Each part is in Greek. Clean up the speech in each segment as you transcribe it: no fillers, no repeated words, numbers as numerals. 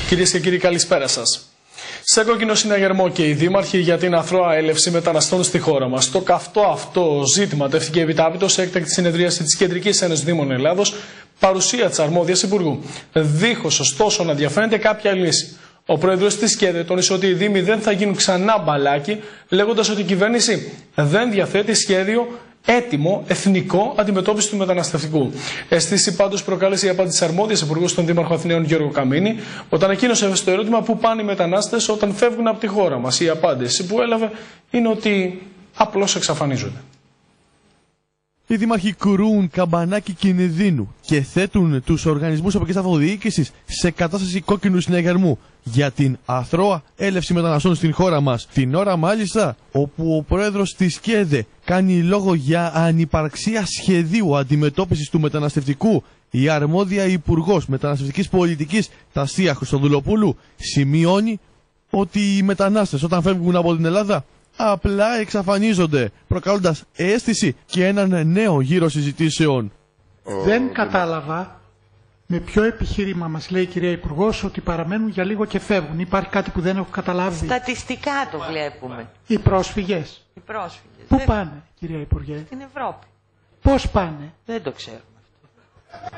Κυρίες και κύριοι, καλησπέρα σας. Σε κόκκινο συναγερμό και οι δήμαρχοι για την αθρώα έλευση μεταναστών στη χώρα μας. Το καυτό αυτό ζήτημα τεύχθηκε επιτάπητο σε έκτακτη συνεδρίαση της Κεντρικής Ένωσης Δήμων Ελλάδος, παρουσία της αρμόδιας Υπουργού. Δίχως ωστόσο να διαφαίνεται κάποια λύση. Ο πρόεδρος της ΚΕΔΕ τόνισε ότι οι Δήμοι δεν θα γίνουν ξανά μπαλάκι, λέγοντας ότι η κυβέρνηση δεν διαθέτει σχέδιο έτοιμο εθνικό αντιμετώπιση του μεταναστευτικού. Αισθήση πάντως προκάλεσε η απάντηση της αρμόδιας Υπουργού στον Δήμαρχο Αθηναίων Γιώργο Καμίνη, όταν ανακοίνωσε στο ερώτημα πού πάνε οι μετανάστες όταν φεύγουν από τη χώρα μας. Η απάντηση που έλαβε είναι ότι απλώς εξαφανίζονται. Οι δήμαρχοι κρούουν καμπανάκι κινδύνου και θέτουν τους οργανισμούς τοπικής αυτοδιοίκησης σε κατάσταση κόκκινου συναγερμού για την αθρώα έλευση μεταναστών στην χώρα μας. Την ώρα μάλιστα όπου ο πρόεδρος της ΚΕΔΕ κάνει λόγο για ανυπαρξία σχεδίου αντιμετώπισης του μεταναστευτικού, η αρμόδια Υπουργός Μεταναστευτικής Πολιτικής Τασία Χριστοδουλοπούλου σημειώνει ότι οι μετανάστες όταν φεύγουν από την Ελλάδα απλά εξαφανίζονται, προκαλώντας αίσθηση και έναν νέο γύρο συζητήσεων. Δεν κατάλαβα με ποιο επιχείρημα μας λέει η κυρία Υπουργός ότι παραμένουν για λίγο και φεύγουν. Υπάρχει κάτι που δεν έχω καταλάβει. Στατιστικά το βλέπουμε. Οι πρόσφυγες. Οι πρόσφυγες. Πού πάνε, κυρία Υπουργέ? Στην Ευρώπη. Πώς πάνε? Δεν το ξέρουμε αυτό.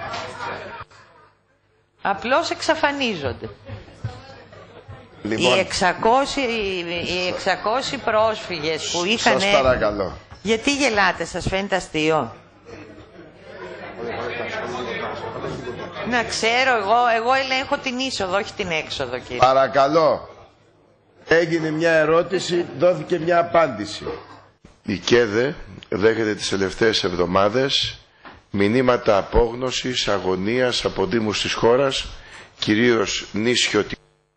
Απλώς εξαφανίζονται. Λοιπόν, οι 600 πρόσφυγες που είχαν... Σας παρακαλώ. Γιατί γελάτε, σας φαίνεται αστείο? Να ξέρω, εγώ ελέγχω την είσοδο, όχι την έξοδο, κύριε. Παρακαλώ. Έγινε μια ερώτηση, δόθηκε μια απάντηση. Η ΚΕΔΕ δέχεται τις τελευταίες εβδομάδες μηνύματα απόγνωσης, αγωνίας από δήμους της χώρας, κυρίως νησιωτικούς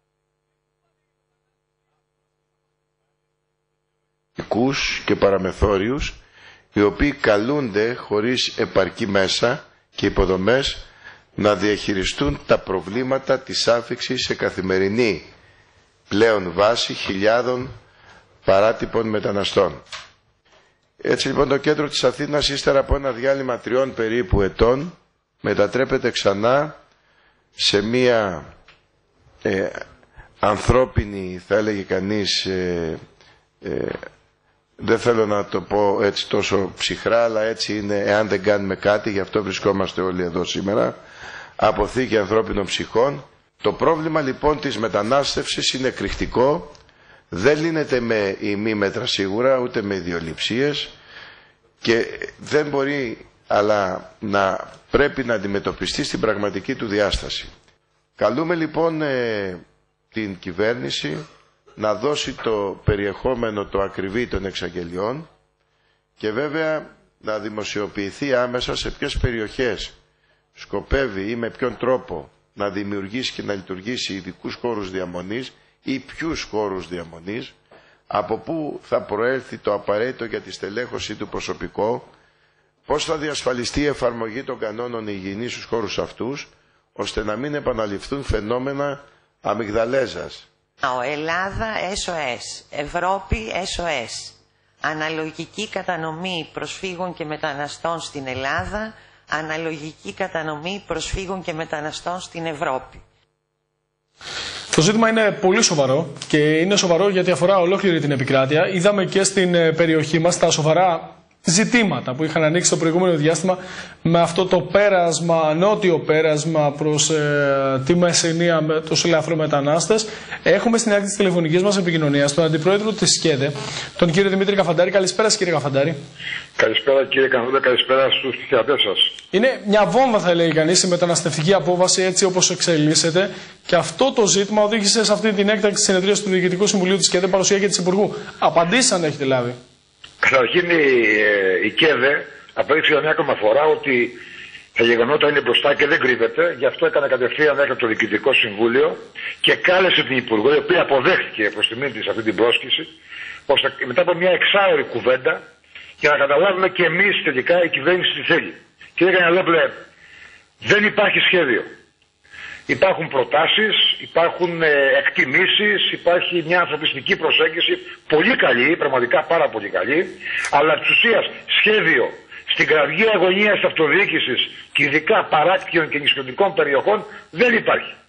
και παραμεθόριους, οι οποίοι καλούνται χωρίς επαρκή μέσα και υποδομές να διαχειριστούν τα προβλήματα της άφιξης σε καθημερινή πλέον βάση χιλιάδων παράτυπων μεταναστών. Έτσι λοιπόν το κέντρο της Αθήνας, ύστερα από ένα διάλειμμα 3 περίπου ετών, μετατρέπεται ξανά σε μία ανθρώπινη, θα έλεγε κανείς, δεν θέλω να το πω έτσι τόσο ψυχρά, αλλά έτσι είναι εάν δεν κάνουμε κάτι, γι' αυτό βρισκόμαστε όλοι εδώ σήμερα, αποθήκη ανθρώπινων ψυχών. Το πρόβλημα λοιπόν της μετανάστευσης είναι εκρηκτικό, δεν λύνεται με ημίμετρα σίγουρα, ούτε με ιδιοληψίες και δεν μπορεί αλλά να πρέπει να αντιμετωπιστεί στην πραγματική του διάσταση. Καλούμε λοιπόν την κυβέρνηση να δώσει το περιεχόμενο το ακριβή των εξαγγελιών και βέβαια να δημοσιοποιηθεί άμεσα σε ποιες περιοχές σκοπεύει ή με ποιον τρόπο να δημιουργήσει και να λειτουργήσει ειδικούς χώρους διαμονής ή ποιους χώρους διαμονής, από πού θα προέλθει το απαραίτητο για τη στελέχωση του προσωπικού, πώς θα διασφαλιστεί η εφαρμογή των κανόνων υγιεινής στους χώρους αυτούς, ώστε να μην επαναληφθούν φαινόμενα αμυγδαλέζας. Ελλάδα SOS, Ευρώπη SOS. Αναλογική κατανομή προσφύγων και μεταναστών στην Ελλάδα, αναλογική κατανομή προσφύγων και μεταναστών στην Ευρώπη. Το ζήτημα είναι πολύ σοβαρό και είναι σοβαρό γιατί αφορά ολόκληρη την επικράτεια. Είδαμε και στην περιοχή μας τα σοβαρά ζητήματα που είχαν ανοίξει το προηγούμενο διάστημα με αυτό το πέρασμα, νότιο πέρασμα προς τη Μεσσηνία με τους ελαφρομετανάστες. Έχουμε στην άκρη της τηλεφωνικής μας επικοινωνίας τον Αντιπρόεδρο της ΚΕΔΕ, τον κύριο Δημήτρη Καφαντάρη. Καλησπέρα κύριε Καφαντάρη. Καλησπέρα κύριε Κανδούλα, καλησπέρα στους θεατές σας. Είναι μια βόμβα θα λέει κανείς η μεταναστευτική απόβαση έτσι όπως εξελίσσεται και αυτό το ζήτημα οδήγησε σε αυτή την έκτακτη συνεδρία του Διοικητικού Συμβουλίου της ΚΕΔΕ, παρουσία και της Υπουργού. Απαντήσεις αν έχετε λάβει? Καταρχήν η ΚΕΔΕ απέδειξε για μια ακόμα φορά ότι τα γεγονότα είναι μπροστά και δεν κρύβεται. Γι' αυτό έκανε κατευθείαν μέχρι το Διοικητικό Συμβούλιο και κάλεσε την Υπουργό, η οποία αποδέχτηκε προς τιμήν της αυτή την πρόσκληση, ώστε μετά από μια εξάωρη κουβέντα για να καταλάβουμε και εμείς τελικά η κυβέρνηση τι θέλει. Κύριε Κανιαλόπουλε, δεν υπάρχει σχέδιο. Υπάρχουν προτάσεις, υπάρχουν εκτιμήσεις, υπάρχει μια ανθρωπιστική προσέγγιση πολύ καλή, πραγματικά πάρα πολύ καλή, αλλά της ουσίας σχέδιο στην κραυγή αγωνία της αυτοδιοίκησης και ειδικά παράκτιων και νησιωτικών περιοχών δεν υπάρχει.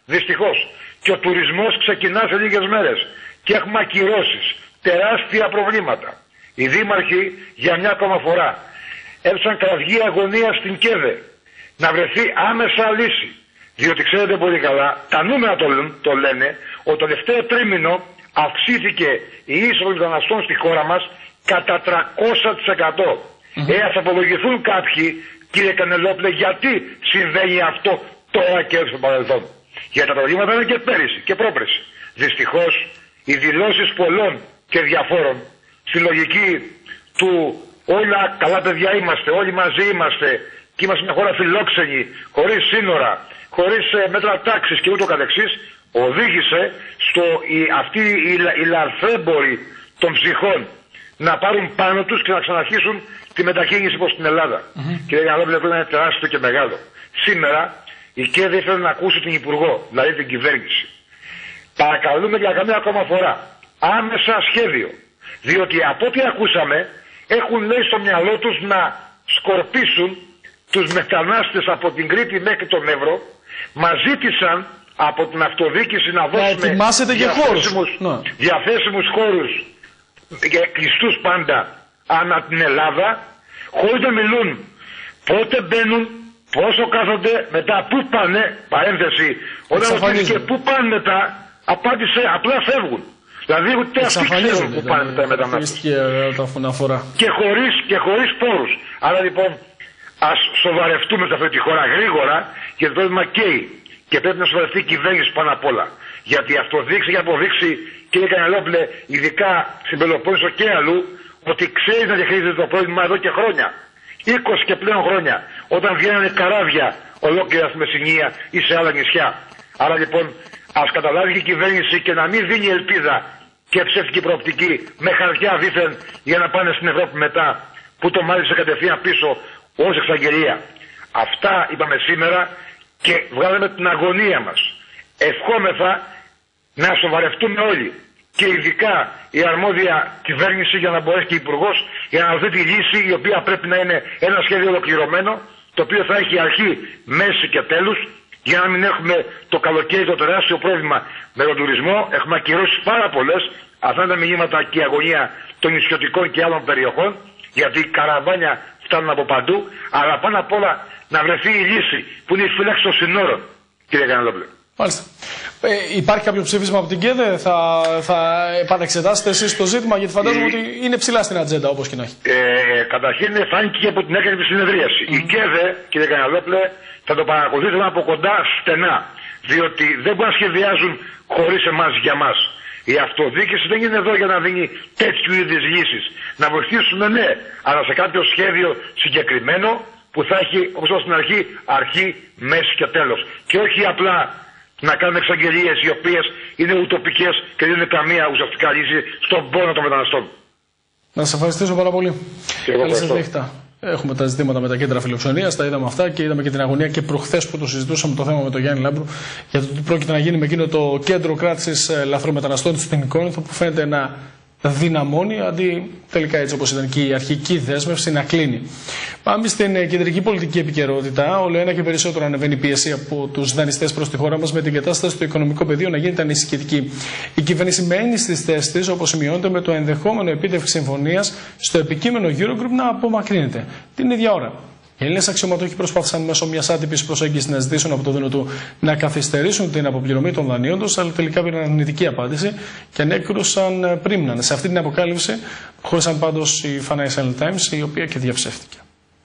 Δυστυχώς. Και ο τουρισμός ξεκινά σε λίγες μέρες. Και έχουμε ακυρώσεις. Τεράστια προβλήματα. Οι δήμαρχοι για μια ακόμα φορά έψαν κραυγή αγωνία στην ΚΕΔΕ να βρεθεί άμεσα λύση. Διότι ξέρετε πολύ καλά, τα νούμερα το λένε, ότι το τελευταίο τρίμηνο αυξήθηκε η είσοδος μεταναστών στη χώρα μας κατά 300%. Ας απολογηθούν κάποιοι, κύριε Κανελόπουλε, γιατί συμβαίνει αυτό τώρα και στο παρελθόν. Γιατί τα προβλήματα είναι και πέρυσι και πρόπερσι. Δυστυχώς, οι δηλώσεις πολλών και διαφόρων στη λογική του όλα καλά παιδιά είμαστε, όλοι μαζί είμαστε και είμαστε μια χώρα φιλόξενη, χωρίς σύνορα, χωρίς μέτρα τάξης και ούτω καθεξής, οδήγησε στο αυτοί οι λαρθέμποροι των ψυχών να πάρουν πάνω τους και να ξαναρχίσουν τη μετακίνηση προς την Ελλάδα. Κύριε Κανελόπουλε, αυτό είναι τεράστιο και μεγάλο. Σήμερα η ΚΕΔΕ ήθελε να ακούσει την Υπουργό, δηλαδή την κυβέρνηση. Παρακαλούμε για καμία ακόμα φορά άμεσα σχέδιο. Διότι από ό,τι ακούσαμε έχουν λέει στο μυαλό τους να σκορπίσουν τους μετανάστες από την Κρήτη μέχρι τον Εύρο. Μας ζήτησαν από την αυτοδιοίκηση να δώσουμε διαθέσιμους χώρους και κλειστούς πάντα ανά την Ελλάδα, χωρίς να μιλούν πότε μπαίνουν, πόσο κάθονται, μετά πού πάνε, παρένθεση, όταν ρωτήσει και πού πάνε μετά, απάντησε απλά φεύγουν. Δηλαδή ούτε αυτοί ξέρουν που πάνε τα μετανάστες. Και χωρίς πόρους. Άρα λοιπόν ας σοβαρευτούμε σε αυτή τη χώρα γρήγορα, γιατί το πρόβλημα καίει. Και πρέπει να σοβαρευτεί η κυβέρνηση πάνω απ' όλα. Γιατί αυτό δείξει και αποδείξει, κύριε Κανελόπουλε, ειδικά στην Πελοπόννησο και αλλού, ότι ξέρει να διαχειρίζεται το πρόβλημα εδώ και χρόνια. 20 και πλέον χρόνια. Όταν βγαίνανε καράβια ολόκληρα στη Μεσσηνία ή σε άλλα νησιά. Άρα λοιπόν ας καταλάβει και η κυβέρνηση και να μην δίνει ελπίδα και ψεύτικη προοπτική με χαρτιά δήθεν για να πάνε στην Ευρώπη μετά, που το μάλισε κατευθείαν πίσω ως εξαγγελία. Αυτά είπαμε σήμερα και βγάλαμε την αγωνία μας. Ευχόμεθα να σοβαρευτούμε όλοι και ειδικά η αρμόδια κυβέρνηση για να μπορέσει και υπουργός για να δει τη λύση, η οποία πρέπει να είναι ένα σχέδιο ολοκληρωμένο, το οποίο θα έχει αρχή, μέση και τέλους, για να μην έχουμε το καλοκαίρι το τεράστιο πρόβλημα με τον τουρισμό. Έχουμε ακυρώσει πάρα πολλές. Αυτά είναι τα μηνύματα και η αγωνία των νησιωτικών και άλλων περιοχών, γιατί οι καραβάνια φτάνουν από παντού, αλλά πάνω απ' όλα να βρεθεί η λύση που είναι η φύλαξη των συνόρων, κύριε Κανελόπουλε. Μάλιστα. Υπάρχει κάποιο ψήφισμα από την ΚΕΔΕ, θα επανεξετάσετε εσείς το ζήτημα, γιατί φαντάζομαι ότι είναι ψηλά στην ατζέντα, όπως και να έχει. Καταρχήν φάνηκε και από την έκρητη συνεδρίαση. Η ΚΕΔΕ, κύριε Κανελόπουλε, θα το παρακολουθήσουν από κοντά στενά. Διότι δεν μπορούν να σχεδιάζουν χωρίς εμάς για μας. Η αυτοδιοίκηση δεν είναι εδώ για να δίνει τέτοιου είδους λύσεις. Να βοηθήσουμε, ναι, αλλά σε κάποιο σχέδιο συγκεκριμένο που θα έχει, όπως είπα στην αρχή, μέση και τέλος. Και όχι απλά να κάνουμε εξαγγελίες οι οποίες είναι ουτοπικές και δεν είναι καμία ουσιαστικά λύση στον πόνο των μεταναστών. Να σας ευχαριστήσω πάρα πολύ. Καλή σας νύχτα. Έχουμε τα ζητήματα με τα κέντρα φιλοξενίας, τα είδαμε αυτά και είδαμε και την αγωνία και προχθές που το συζητούσαμε το θέμα με τον Γιάννη Λάμπρου για το τι πρόκειται να γίνει με εκείνο το κέντρο κράτησης λαθρομεταναστών στην Κόρινθο που φαίνεται να δυναμώνει αντί τελικά έτσι όπως ήταν και η αρχική δέσμευση να κλείνει. Πάμε στην κεντρική πολιτική επικαιρότητα. Όλο ένα και περισσότερο ανεβαίνει η πίεση από τους δανειστές προς τη χώρα μας με την κατάσταση στο οικονομικό πεδίο να γίνεται ανησυχητική. Η κυβέρνηση μένει στις θέσεις της, όπως σημειώνεται, με το ενδεχόμενο επίτευξη συμφωνίας στο επικείμενο Eurogroup να απομακρύνεται. Την ίδια ώρα, οι Έλληνες αξιωματούχοι προσπάθησαν μέσω μιας άτυπης προσέγγισης να ζητήσουν από το ΔΝΤ να καθυστερήσουν την αποπληρωμή των δανείων τους, αλλά τελικά πήραν αρνητική απάντηση και ανέκρουσαν πρίμναν. Σε αυτή την αποκάλυψη χώρισαν πάντως η Financial Times, η οποία και διαψεύτηκε.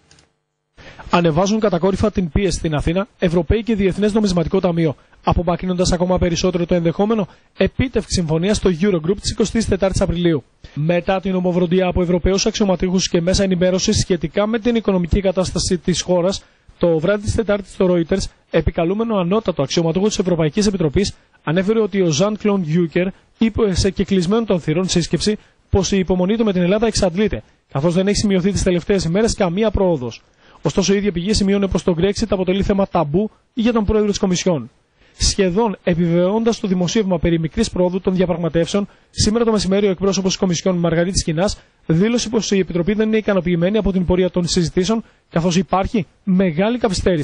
Ανεβάζουν κατακόρυφα την πίεση στην Αθήνα Ευρωπαίοι και Διεθνές Νομισματικό Ταμείο, απομακρύνοντας ακόμα περισσότερο το ενδεχόμενο επίτευξη συμφωνίας στο Eurogroup της 24 Απριλίου. Μετά την ομοβροντιά από Ευρωπαίους αξιωματούχους και μέσα ενημέρωσης σχετικά με την οικονομική κατάσταση της χώρας, το βράδυ της Τετάρτης στο Reuters, επικαλούμενο ανώτατο αξιωματούχο της Ευρωπαϊκής Επιτροπής, ανέφερε ότι ο Jean-Claude Juncker είπε σε κεκλεισμένο των θυρών σύσκεψη πως η υπομονή του με την Ελλάδα εξαντλείται, καθώς δεν έχει σημειωθεί τις τελευταίες ημέρες καμία πρόοδος. Ωστόσο, η ίδια πηγή σημειώνει πως το Brexit αποτελεί θέμα ταμπού για τον πρόεδρο της Κομισιόν. Σχεδόν επιβεβαιώντας το δημοσίευμα περί μικρής πρόοδου των διαπραγματεύσεων, σήμερα το μεσημέρι ο εκπρόσωπος της Κομισιόν Μαργαρίτης Κινάς δήλωσε πως η Επιτροπή δεν είναι ικανοποιημένη από την πορεία των συζητήσεων, καθώς υπάρχει μεγάλη καθυστέρηση.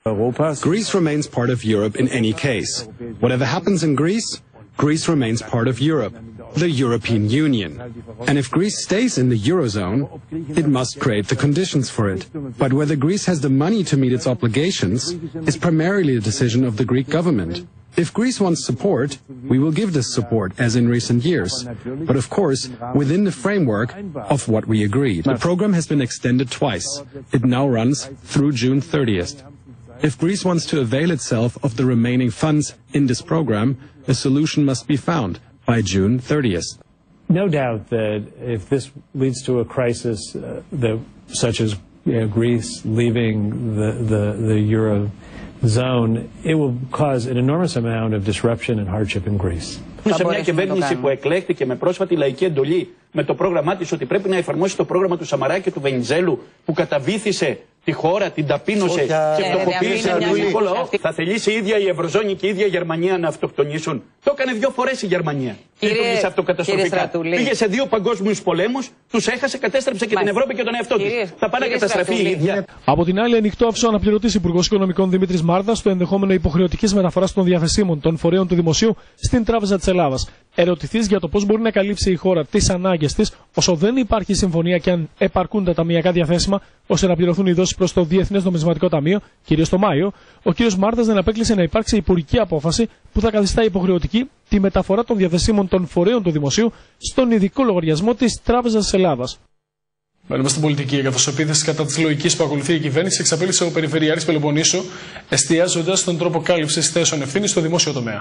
Greece remains part of Europe in any case. Whatever happens in Greece, Greece remains part of Europe, the European Union. And if Greece stays in the Eurozone, it must create the conditions for it. But whether Greece has the money to meet its obligations is primarily a decision of the Greek government. If Greece wants support, we will give this support, as in recent years. But of course, within the framework of what we agreed. The program has been extended twice. It now runs through June 30th. If Greece wants to avail itself of the remaining funds in this program, a solution must be found by June 30th. No doubt that if this leads to a crisis such as Greece leaving the Eurozone, it will cause an enormous amount of disruption and hardship in Greece. Σε μια κυβέρνηση που εκλέχθηκε με πρόσφατη λαϊκή εντολή με το πρόγραμμά της ότι πρέπει να εφαρμόσει το πρόγραμμα του Σαμαρά και του Βενιζέλου που καταβήθησε τη χώρα, την ταπείνωσε και φτωχοποίησε τον ελληνικό λαό. Θα θελήσει η ίδια η Ευρωζώνη και η ίδια η Γερμανία να αυτοκτονήσουν. Το έκανε 2 φορές η Γερμανία. Λειτουργήσε αυτοκαταστροφικά. Πήγε σε 2 παγκόσμιους πολέμους, τους έχασε, κατέστρεψε και την Ευρώπη και τον εαυτό της. Θα πάνε να καταστραφεί η ίδια. Από την άλλη, ανοιχτό άφησε ο αναπληρωτής Υπουργός Οικονομικών Δημήτρης Μάρδας το ενδεχόμενο υποχρεωτικής μεταφοράς των διαθεσίμων των φορέων του Δημοσίου στην Τράπεζα της Ελλάδας. Ερωτηθείς για το πώς μπορεί να καλύψει η χώρα τις ανάγκες της, όσο δεν υπάρχει συμφωνία και αν επαρκούν τα ταμειακά διαθέσιμα, ώστε να πληρωθούν οι δόσεις προς το Διεθνές Νομισματικό Ταμείο, κυρίως το Μάιο, ο κ. Μάρδας δεν απέκλεισε να υπάρξει υπουργική απόφαση που θα καθιστά υποχρεωτική τη μεταφορά των διαθεσίμων των φορέων του Δημοσίου στον ειδικό λογαριασμό της Τράπεζας της Ελλάδας. Μένουμε στην πολιτική, καθώς επίθεση κατά της λογικής που ακολουθεί η κυβέρνηση εξαπέλυσε ο Περιφερειάρχης Πελοποννήσου, εστιάζοντας στον τρόπο κάλυψης θέσεων ευθύνης στο δημόσιο τομέα.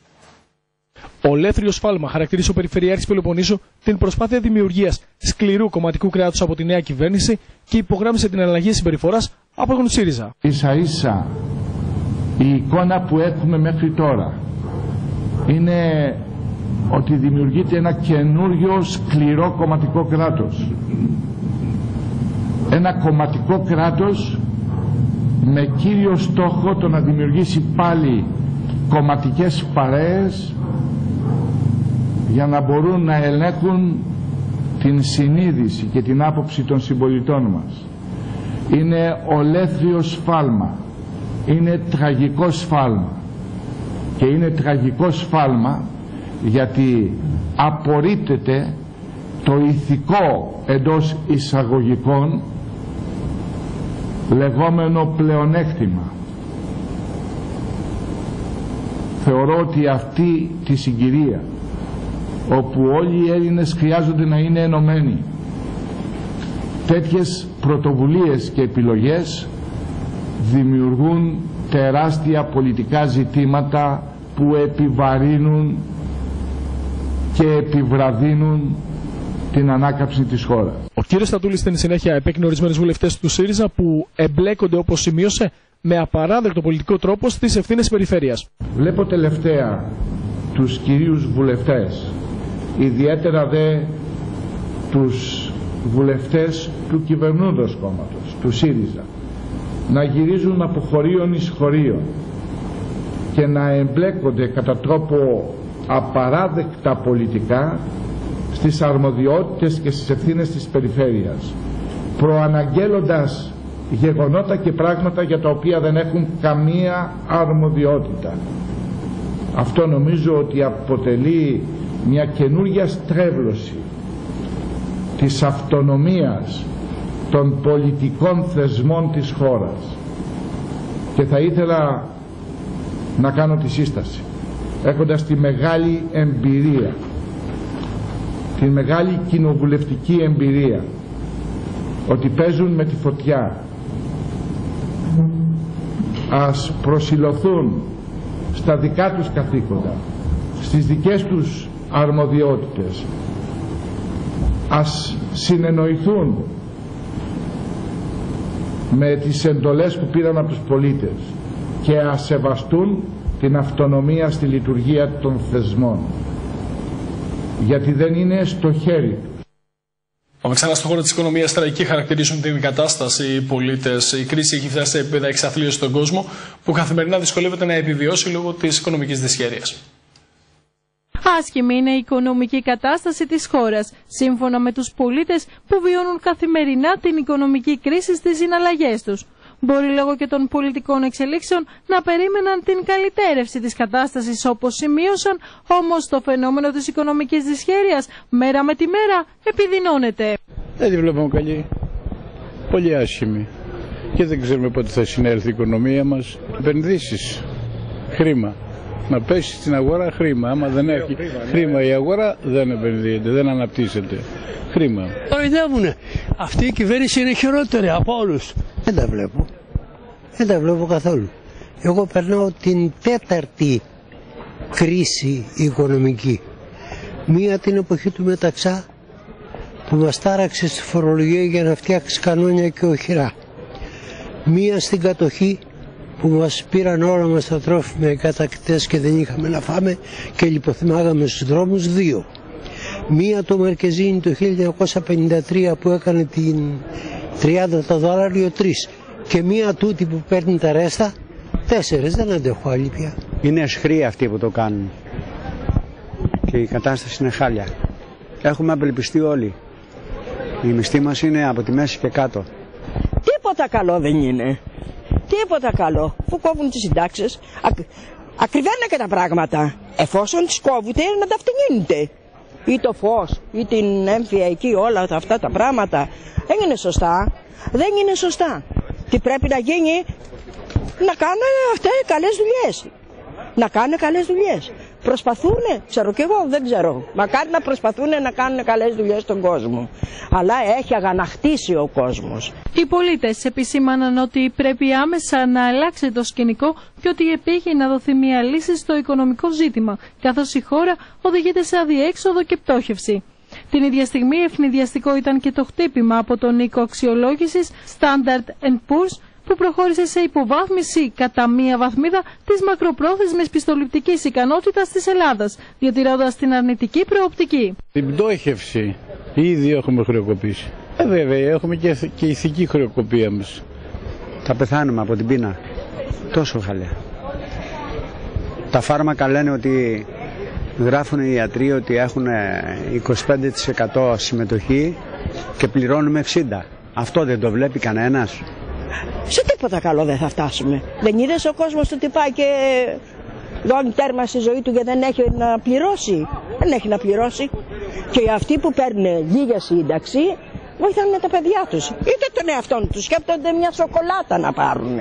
Ολέθριο σφάλμα χαρακτηρίζει ο Περιφερειάρχης Πελοποννήσου την προσπάθεια δημιουργίας σκληρού κομματικού κράτους από τη νέα κυβέρνηση και υπογράμμισε την αλλαγή συμπεριφοράς από τον ΣΥΡΙΖΑ. Ίσα-ίσα η εικόνα που έχουμε μέχρι τώρα είναι ότι δημιουργείται ένα καινούριο σκληρό κομματικό κράτος. Ένα κομματικό κράτος με κύριο στόχο το να δημιουργήσει πάλι κομματικές παρέες για να μπορούν να ελέγχουν την συνείδηση και την άποψη των συμπολιτών μας. Είναι ολέθριο σφάλμα, είναι τραγικό σφάλμα και είναι τραγικό σφάλμα γιατί απορρίπτεται το ηθικό εντός εισαγωγικών λεγόμενο πλεονέκτημα. Θεωρώ ότι αυτή τη συγκυρία όπου όλοι οι Έλληνες χρειάζονται να είναι ενωμένοι, τέτοιες πρωτοβουλίες και επιλογές δημιουργούν τεράστια πολιτικά ζητήματα που επιβαρύνουν και επιβραδύνουν την ανάκαμψη της χώρας. Ο κύριος Στατούλης στην συνέχεια επέκρινε ορισμένους βουλευτές του ΣΥΡΙΖΑ που εμπλέκονται, όπως σημείωσε, με απαράδεκτο πολιτικό τρόπο στις ευθύνες περιφέρειας. Βλέπω τελευταία τους κυρίους βουλευτές, ιδιαίτερα δε τους βουλευτές του κυβερνούντος κόμματος, του ΣΥΡΙΖΑ, να γυρίζουν από χωρίον εις χωρίον και να εμπλέκονται κατά τρόπο απαράδεκτα πολιτικά στις αρμοδιότητες και στις ευθύνες της περιφέρειας, προαναγγέλλοντας γεγονότα και πράγματα για τα οποία δεν έχουν καμία αρμοδιότητα. Αυτό νομίζω ότι αποτελεί μια καινούργια στρέβλωση της αυτονομίας των πολιτικών θεσμών της χώρας. Και θα ήθελα να κάνω τη σύσταση, έχοντας τη μεγάλη εμπειρία, τη μεγάλη κοινοβουλευτική εμπειρία, ότι παίζουν με τη φωτιά. Ας προσηλωθούν στα δικά τους καθήκοντα, στις δικές τους αρμοδιότητες. Ας συνεννοηθούν με τις εντολές που πήραν από τους πολίτες και ας σεβαστούν την αυτονομία στη λειτουργία των θεσμών, γιατί δεν είναι στο χέρι τους. Πάμε ξανά στον χώρο της οικονομίας. Τραγική χαρακτηρίζουν την κατάσταση οι πολίτες. Η κρίση έχει φτάσει σε επίπεδα εξαθλίωσης στον κόσμο που καθημερινά δυσκολεύεται να επιβιώσει λόγω της οικονομικής δυσχέρειας. Άσχημη είναι η οικονομική κατάσταση της χώρας, σύμφωνα με τους πολίτες που βιώνουν καθημερινά την οικονομική κρίση στις συναλλαγές τους. μπορεί λόγω και των πολιτικών εξελίξεων να περίμεναν την καλυτέρευση της κατάστασης όπως σημείωσαν, όμως το φαινόμενο της οικονομικής δυσχέρειας μέρα με τη μέρα επιδεινώνεται. Δεν τη βλέπουμε καλή. Πολύ άσχημη. Και δεν ξέρουμε πότε θα συνέλθει η οικονομία μας. Επενδύσεις, χρήμα. Να πέσει στην αγορά χρήμα. Άμα δεν έχει χρήμα η αγορά δεν επενδύεται, δεν αναπτύσσεται. Χρήμα. Κοροϊδεύουνε. Αυτή η κυβέρνηση είναι χειρότερη από όλους. Δεν τα βλέπω. Δεν τα βλέπω καθόλου. Εγώ περνάω την 4η κρίση οικονομική. Μία την εποχή του Μεταξά που μας τάραξε στη φορολογία για να φτιάξει κανόνια και οχυρά. Μία στην κατοχή που μας πήραν όλα μας τα τρόφιμα οι κατακτητές και δεν είχαμε να φάμε και λιποθυμάγαμε στους δρόμους. 2. Μία το Μερκεζίνι το 1953 που έκανε την $30 3. Και μία τούτη που παίρνει τα ρέστα 4. Δεν αντέχω άλλη πια. Είναι αισχροί αυτοί που το κάνουν και η κατάσταση είναι χάλια. Έχουμε απελπιστεί όλοι. Η μισθή μας είναι από τη μέση και κάτω. Τίποτα καλό δεν είναι. Τίποτα καλό. Αφού κόβουν τις συντάξεις, ακριβένουν και τα πράγματα. Εφόσον τις κόβουν, να τα φτηνίνετε. Ή το φως, ή την έμφυα εκεί, όλα αυτά τα πράγματα. Δεν είναι σωστά. Δεν είναι σωστά. Τι πρέπει να γίνει, να κάνουν αυτές καλές δουλειές. Να κάνουν καλές δουλειές. Προσπαθούνε, ξέρω κι εγώ, δεν ξέρω. Μακάρι να προσπαθούνε να κάνουν καλές δουλειές στον κόσμο. Αλλά έχει αγαναχτίσει ο κόσμος. Οι πολίτες επισήμαναν ότι πρέπει άμεσα να αλλάξει το σκηνικό και ότι επήγει να δοθεί μια λύση στο οικονομικό ζήτημα, καθώς η χώρα οδηγείται σε αδιέξοδο και πτώχευση. Την ίδια στιγμή ευνηδιαστικό ήταν και το χτύπημα από τον οίκο αξιολόγησης Standard & Poor's, που προχώρησε σε υποβάθμιση κατά μία βαθμίδα της μακροπρόθεσμης πιστοληπτικής ικανότητας της Ελλάδας, διατηρώντας την αρνητική προοπτική. Την πτώχευση ήδη έχουμε χρεοκοπήσει. Βέβαια, έχουμε και ηθική χρεοκοπία μας. Θα πεθάνουμε από την πείνα. Τόσο χαλιά. Τα φάρμακα λένε ότι γράφουν οι ιατροί ότι έχουν 25% συμμετοχή και πληρώνουμε 60%. Αυτό δεν το βλέπει κανένας. Σε τίποτα καλό δεν θα φτάσουμε. Δεν είδες ο κόσμος ότι πάει και δώνει τέρμα στη ζωή του και δεν έχει να πληρώσει. Δεν έχει να πληρώσει. Και αυτοί που παίρνουν λίγη σύνταξη βοηθάνε τα παιδιά τους. Είτε τον εαυτόν τους σκέπτονται μια σοκολάτα να πάρουν.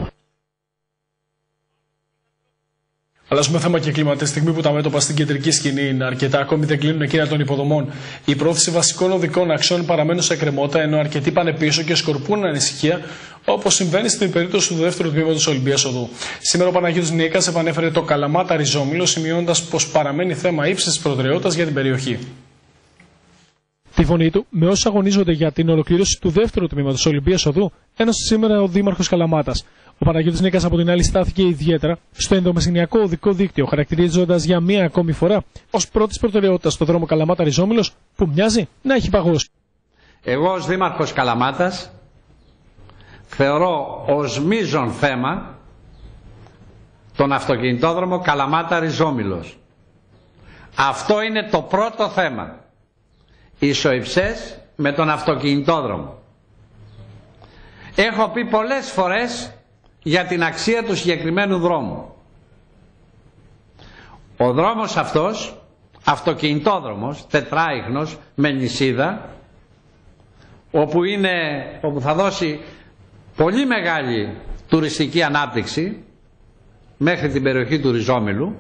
Αλλάζουμε θέμα και κλίμα. Τη στιγμή που τα μέτωπα στην κεντρική σκηνή είναι αρκετά, ακόμη δεν κλείνουν εκείνα των υποδομών. Η πρόθεση βασικών οδικών αξιών παραμένουν σε εκκρεμότητα, ενώ αρκετοί πάνε πίσω και σκορπούν ανησυχία, όπως συμβαίνει στην περίπτωση του δεύτερου τμήματος Ολυμπίας Οδού. Σήμερα ο Παναγιώτης Νίκας επανέφερε το Καλαμάτα Ριζόμυλο, σημειώνοντας πως παραμένει θέμα ύψης προτεραιότητας για την περιοχή. Τη φωνή του, με όσους αγωνίζονται για την ολοκλήρωση του δεύτερου τμήματος Ολυμπίας Οδού, ένωσε σήμερα ο Δήμαρχος Καλαμάτας. Ο Παναγιώτης Νίκας από την άλλη στάθηκε ιδιαίτερα στο ενδομεσηνιακό οδικό δίκτυο, χαρακτηρίζοντας για μία ακόμη φορά ως πρώτης προτεραιότητας το δρόμο Καλαμάτα Ριζόμυλος, που μοιάζει να έχει παγώσει. Εγώ ως Δήμαρχος Καλαμάτας θεωρώ ως μείζον θέμα τον αυτοκινητόδρομο Καλαμάτα Ριζόμυλος. Αυτό είναι το πρώτο θέμα. Ισοϊψές με τον αυτοκινητόδρομο. Έχω πει πολλές φορές για την αξία του συγκεκριμένου δρόμου. Ο δρόμος αυτός, αυτοκινητόδρομος, τετράιχνος, με νησίδα, όπου θα δώσει πολύ μεγάλη τουριστική ανάπτυξη μέχρι την περιοχή του Ριζόμυλου,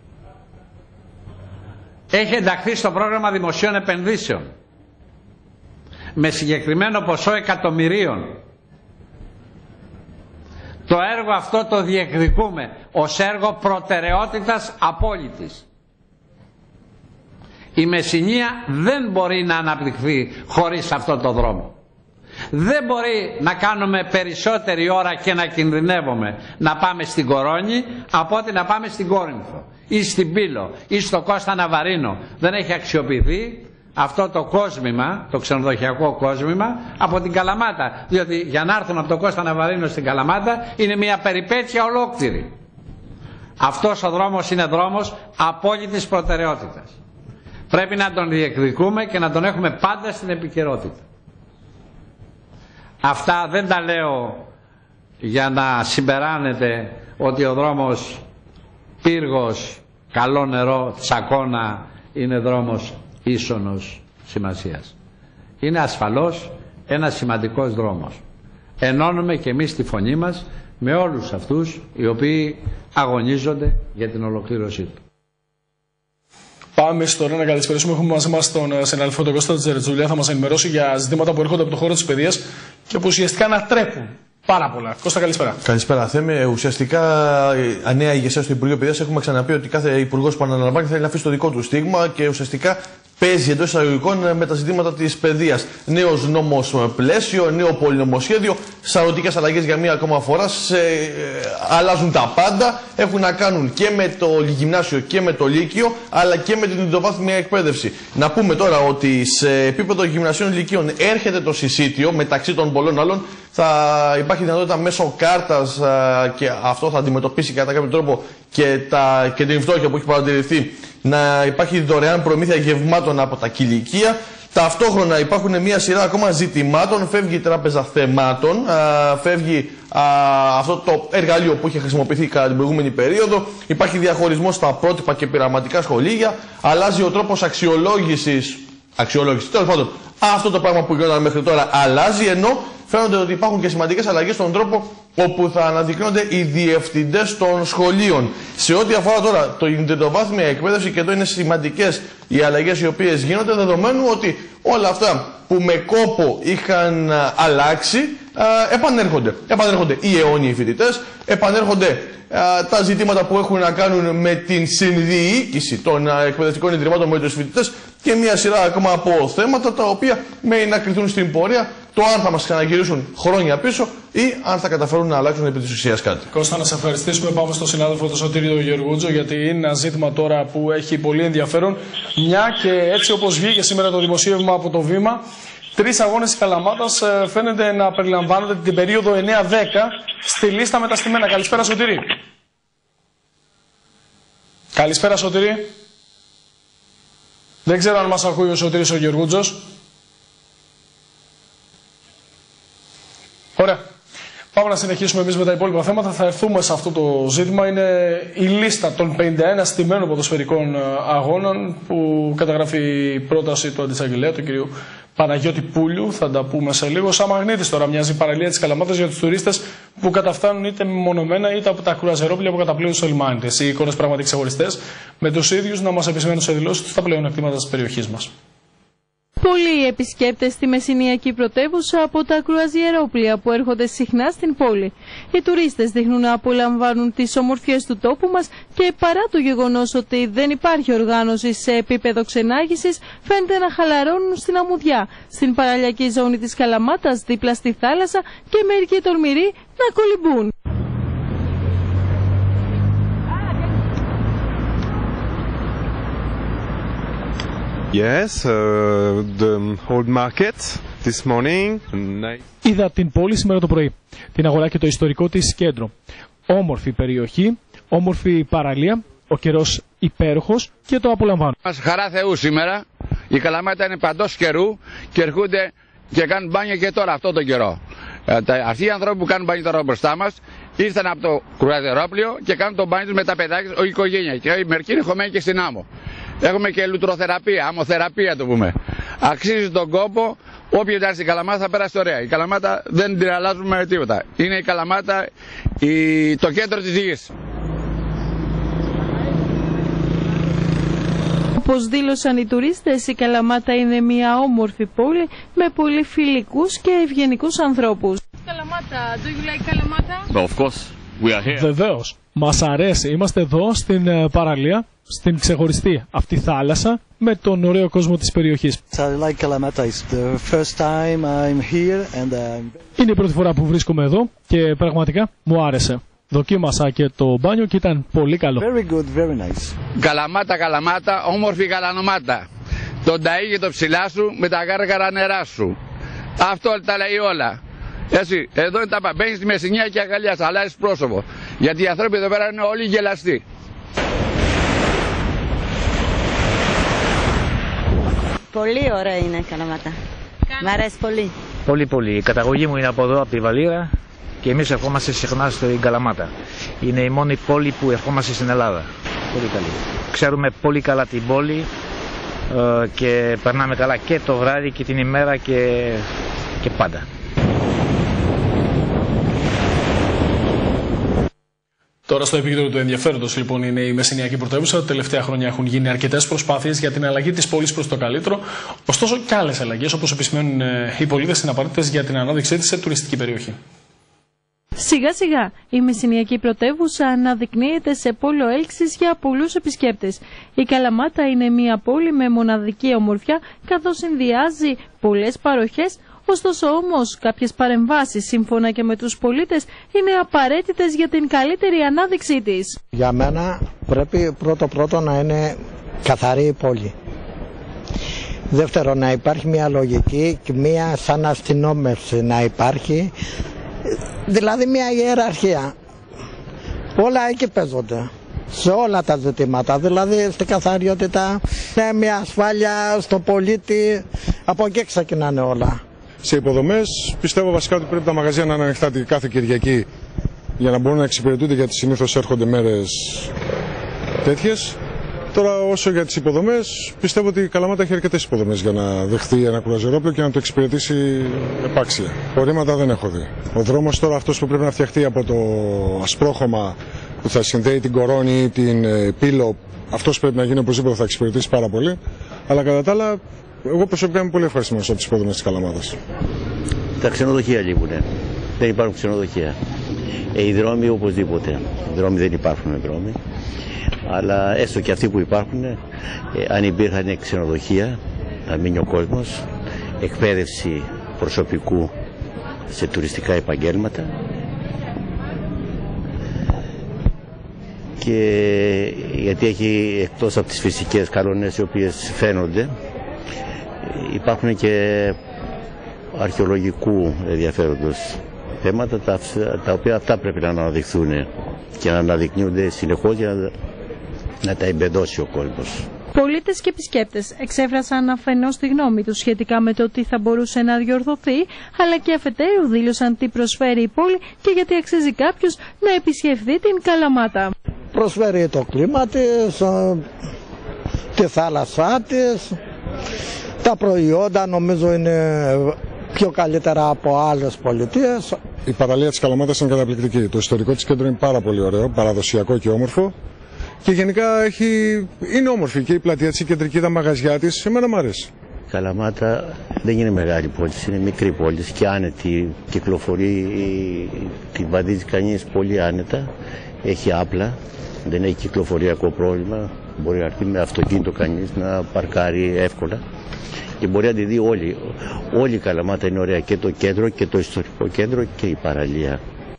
έχει ενταχθεί στο πρόγραμμα δημοσίων επενδύσεων με συγκεκριμένο ποσό εκατομμυρίων. Το έργο αυτό το διεκδικούμε ως έργο προτεραιότητας απόλυτης. Η Μεσσηνία δεν μπορεί να αναπτυχθεί χωρίς αυτό το δρόμο. Δεν μπορεί να κάνουμε περισσότερη ώρα και να κινδυνεύουμε να πάμε στην Κορώνη από ότι να πάμε στην Κόρινθο ή στην Πύλο ή στο Κώστα Ναβαρίνο. Δεν έχει αξιοποιηθεί αυτό το κόσμημα, το ξενοδοχειακό κόσμημα, από την Καλαμάτα. Διότι για να έρθουν από το Κώστα Ναβαρίνο στην Καλαμάτα είναι μια περιπέτεια ολόκληρη. Αυτός ο δρόμος είναι δρόμος απόλυτης προτεραιότητας. Πρέπει να τον διεκδικούμε και να τον έχουμε πάντα στην επικαιρότητα. Αυτά δεν τα λέω για να συμπεράνετε ότι ο δρόμος Πύργος, Καλό Νερό, Τσακώνα είναι δρόμος ίσονος σημασίας. Είναι ασφαλώς ένας σημαντικός δρόμος. Ενώνουμε και εμείς τη φωνή μας με όλους αυτούς οι οποίοι αγωνίζονται για την ολοκλήρωσή του. Πάμε τώρα να καλησπερίσουμε. Έχουμε μαζί μας τον συνάδελφο τον Κώστα Τζερετζούλια. Θα μας ενημερώσει για ζητήματα που έρχονται από το χώρο της παιδείας και που ουσιαστικά ανατρέπουν πάρα πολλά. Κώστα, καλησπέρα. Καλησπέρα, Θέμη. Ουσιαστικά, νέα ηγεσία στο Υπουργείο Παιδείας έχουμε ξαναπεί ότι κάθε υπουργός που αναλαμβάνει θέλει να αφήσει το δικό του στίγμα και ουσιαστικά παίζει εντός εισαγωγικών με τα ζητήματα της παιδείας. Νέος νόμος πλαίσιο, νέο πολυνομοσχέδιο, σαρωτικές αλλαγές για μία ακόμα φορά. Αλλάζουν τα πάντα. Έχουν να κάνουν και με το γυμνάσιο και με το λύκειο, αλλά και με την τριτοβάθμια εκπαίδευση. Να πούμε τώρα ότι σε επίπεδο γυμνασίων λυκείων έρχεται το συσίτιο μεταξύ των πολλών άλλων. Θα υπάρχει δυνατότητα μέσω κάρτας και αυτό θα αντιμετωπίσει κατά κάποιο τρόπο και την φτώχεια που έχει παρατηρηθεί, να υπάρχει δωρεάν προμήθεια γευμάτων από τα κηλικεία. Ταυτόχρονα υπάρχουν μια σειρά ακόμα ζητημάτων, φεύγει η τράπεζα θεμάτων, φεύγει αυτό το εργαλείο που είχε χρησιμοποιηθεί κατά την προηγούμενη περίοδο, υπάρχει διαχωρισμός στα πρότυπα και πειραματικά σχολεία, αλλάζει ο τρόπος αξιολόγησης, τέλος πάντων αυτό το πράγμα που γινόταν μέχρι τώρα αλλάζει, ενώ φαίνονται ότι υπάρχουν και σημαντικές αλλαγές στον τρόπο όπου θα αναδεικνύονται οι διευθυντές των σχολείων. Σε ό,τι αφορά τώρα την τριτοβάθμια εκπαίδευση, και εδώ είναι σημαντικές οι αλλαγές οι οποίες γίνονται, δεδομένου ότι όλα αυτά που με κόπο είχαν αλλάξει επανέρχονται. Επανέρχονται οι αιώνιοι φοιτητές, επανέρχονται τα ζητήματα που έχουν να κάνουν με την συνδιοίκηση των εκπαιδευτικών ιδρυμάτων με τους φοιτητές και μια σειρά ακόμα από θέματα τα οποία μένει να κρυθούν στην πορεία, το αν θα μας ξαναγυρίσουν χρόνια πίσω ή αν θα καταφέρουν να αλλάξουν επί της ουσίας κάτι. Κώστα, να σε ευχαριστήσουμε. Πάμε στον συνάδελφο τον Σωτήριο Γεωργούτζο, γιατί είναι ένα ζήτημα τώρα που έχει πολύ ενδιαφέρον. Μια και έτσι όπως βγήκε σήμερα το δημοσίευμα από το Βήμα, 3 αγώνες της Καλαμάτας φαίνεται να περιλαμβάνονται την περίοδο 9-10 στη λίστα μεταστημένα. Καλησπέρα, Σωτήρη. Καλησπέρα, Σωτήρη. Δεν ξέρω αν μας ακούει ο Σωτήρης ο Γεωργούτζος. Ωραία. Πάμε να συνεχίσουμε εμείς με τα υπόλοιπα θέματα. Θα έρθουμε σε αυτό το ζήτημα. Είναι η λίστα των 51 στημένων ποδοσφαιρικών αγώνων που καταγράφει η πρόταση του αντισαγγελέα, του κ. Παναγιώτη Πούλιου. Θα τα πούμε σε λίγο. Σαν μαγνήτης τώρα μοιάζει η παραλία της Καλαμάτας για τους τουρίστες που καταφτάνουν είτε μεμονωμένα είτε από τα κρουαζερόπλια που καταπλέουν στους λιμάνιτες. Οι εικόνες πραγματικά ξεχωριστές, με τους ίδιους να μας επισημαίνουν σε δηλώσεις τους τα πλεονεκτήματα της περιοχής μας. Πολλοί επισκέπτες στη μεσηνιακή πρωτεύουσα από τα κρουαζιερόπλια που έρχονται συχνά στην πόλη. Οι τουρίστες δείχνουν να απολαμβάνουν τις ομορφιές του τόπου μας και παρά το γεγονός ότι δεν υπάρχει οργάνωση σε επίπεδο ξενάγησης, φαίνεται να χαλαρώνουν στην αμμουδιά, στην παραλιακή ζώνη της Καλαμάτας δίπλα στη θάλασσα και μερικοί τολμηροί να κολυμπούν. Yes, the old market this morning. Είδα την πόλη σήμερα το πρωί, την αγορά και το ιστορικό της κέντρο. Όμορφη περιοχή, όμορφη παραλία, ο καιρός υπέροχος και το απολαμβάνω. Χαρά Θεού σήμερα, η Καλαμάτα είναι παντός καιρού και έρχονται και κάνουν μπάνιο και τώρα αυτό το καιρό. Αυτοί οι άνθρωποι που κάνουν μπάνιο τώρα μπροστά μας ήρθαν από το κρουαζιερόπλιο και κάνουν το μπάνιο τους με τα παιδάκια, η οικογένεια. Και μερικοί είναι χωμένοι και στην άμμο. Έχουμε και λουτροθεραπεία, αμμοθεραπεία το πούμε. Αξίζει τον κόπο, όποιος έρθει στην Καλαμάτα θα περάσει ωραία. Η Καλαμάτα δεν την αλλάζουμε με τίποτα. Είναι η Καλαμάτα το κέντρο της γης. Όπως δήλωσαν οι τουρίστες, η Καλαμάτα είναι μια όμορφη πόλη με πολύ φιλικούς και ευγενικούς ανθρώπους. Καλαμάτα, do you like Καλαμάτα? Well, of course, we are here. Βεβαίως, μας αρέσει. Είμαστε εδώ στην παραλία, στην ξεχωριστή αυτή θάλασσα με τον ωραίο κόσμο της περιοχής. Είναι η πρώτη φορά που βρίσκομαι εδώ και πραγματικά μου άρεσε. Δοκίμασα και το μπάνιο και ήταν πολύ καλό. Very good, very nice. Καλαμάτα, Καλαμάτα, όμορφη γαλανομάτα. Τον ταΐ και το ψηλά σου με τα γάργαρα νερά σου. Αυτό τα λέει όλα. Έτσι, εδώ είναι τα μπαίνεις στη Μεσσηνία και αγκαλιάς, αλλάζεις πρόσωπο. Γιατί οι άνθρωποι εδώ πέρα είναι όλοι γελαστοί. Πολύ ωραία είναι η Καλαμάτα. Μ' αρέσει πολύ. Πολύ. Η καταγωγή μου είναι από εδώ, από τη Βαλήρα Και εμείς ερχόμαστε συχνά στην Καλαμάτα. Είναι η μόνη πόλη που ερχόμαστε στην Ελλάδα. Πολύ καλή. Ξέρουμε πολύ καλά την πόλη και περνάμε καλά και το βράδυ και την ημέρα και πάντα. Τώρα στο επίκεντρο του ενδιαφέροντος λοιπόν είναι η Μεσσηνιακή πρωτεύουσα. Τα τελευταία χρόνια έχουν γίνει αρκετές προσπάθειες για την αλλαγή της πόλης προς το καλύτερο. Ωστόσο και άλλες αλλαγές, όπως επισημαίνουν οι πολίτες, είναι απαραίτητες για την ανάδειξή της σε τουριστική περιοχή. Σιγά σιγά η Μεσσηνιακή πρωτεύουσα αναδεικνύεται σε πόλο έλξης για πολλούς επισκέπτες. Η Καλαμάτα είναι μια πόλη με μοναδική ομορφιά, καθώς συνδυάζει πολλές παροχές. Ωστόσο όμως κάποιες παρεμβάσεις σύμφωνα και με τους πολίτες είναι απαραίτητες για την καλύτερη ανάδειξή της. Για μένα πρέπει πρώτο να είναι καθαρή η πόλη. Δεύτερον, να υπάρχει μια λογική και μια σαν αστυνόμευση να υπάρχει, δηλαδή μια ιεραρχία. Όλα εκεί παίζονται, σε όλα τα ζητήματα, δηλαδή στην καθαριότητα, μια ασφάλεια στο πολίτη, από εκεί ξεκινάνε όλα. Σε υποδομές πιστεύω βασικά ότι πρέπει τα μαγαζιά να είναι ανοιχτά κάθε Κυριακή για να μπορούν να εξυπηρετούνται, γιατί συνήθως έρχονται μέρες τέτοιες. Τώρα όσο για τις υποδομές, πιστεύω ότι η Καλαμάτα έχει αρκετές υποδομές για να δεχθεί ένα κρουαζιερόπλαιο και να το εξυπηρετήσει επάξια. Ορήματα δεν έχω δει. Ο δρόμος τώρα αυτός που πρέπει να φτιαχτεί από το ασπρόχωμα που θα συνδέει την Κορώνη ή την Πύλο, αυτός πρέπει να γίνει οπωσδήποτε, θα εξυπηρετήσει πάρα πολύ. Αλλά κατά τα άλλα, εγώ προσωπικά είμαι πολύ ευχαριστημένος από τις υποδομές της Καλαμάτας. Τα ξενοδοχεία λείπουνε. Δεν υπάρχουν ξενοδοχεία. Οι δρόμοι οπωσδήποτε. Οι δρόμοι δεν υπάρχουν δρόμοι. Αλλά έστω και αυτοί που υπάρχουν, αν υπήρχαν ξενοδοχεία, θα μείνει ο κόσμος, εκπαίδευση προσωπικού σε τουριστικά επαγγέλματα και γιατί έχει εκτός από τις φυσικές καλονές οι οποίες φαίνονται, υπάρχουν και αρχαιολογικού ενδιαφέροντος θέματα τα οποία αυτά πρέπει να αναδειχθούν και να αναδεικνύονται συνεχώς για να τα εμπεδώσει ο κόσμος. Πολίτες και επισκέπτες εξέφρασαν αφενός τη γνώμη τους σχετικά με το τι θα μπορούσε να διορθωθεί, αλλά και αφετέρου δήλωσαν τι προσφέρει η πόλη και γιατί αξίζει κάποιος να επισκεφθεί την Καλαμάτα. Προσφέρει το κλίμα της, τη θάλασσά της, τα προϊόντα νομίζω είναι πιο καλύτερα από άλλες πολιτείες. Η παραλία της Καλαμάτας είναι καταπληκτική. Το ιστορικό της κέντρο είναι πάρα πολύ ωραίο, παραδοσιακό και όμορφο. Και γενικά είναι όμορφη και η πλατεία της, η κεντρική, τα μαγαζιά της, εμένα μου αρέσει. Η Καλαμάτα δεν είναι μεγάλη πόλη, είναι μικρή πόλη και άνετη, κυκλοφορεί, την βαδίζει κανείς πολύ άνετα, έχει άπλα, δεν έχει κυκλοφοριακό πρόβλημα, μπορεί να έρθει με αυτοκίνητο κανείς να παρκάρει εύκολα και μπορεί να τη δει όλη. Όλη η Καλαμάτα είναι ωραία, και το κέντρο και το ιστορικό κέντρο και η παραλία.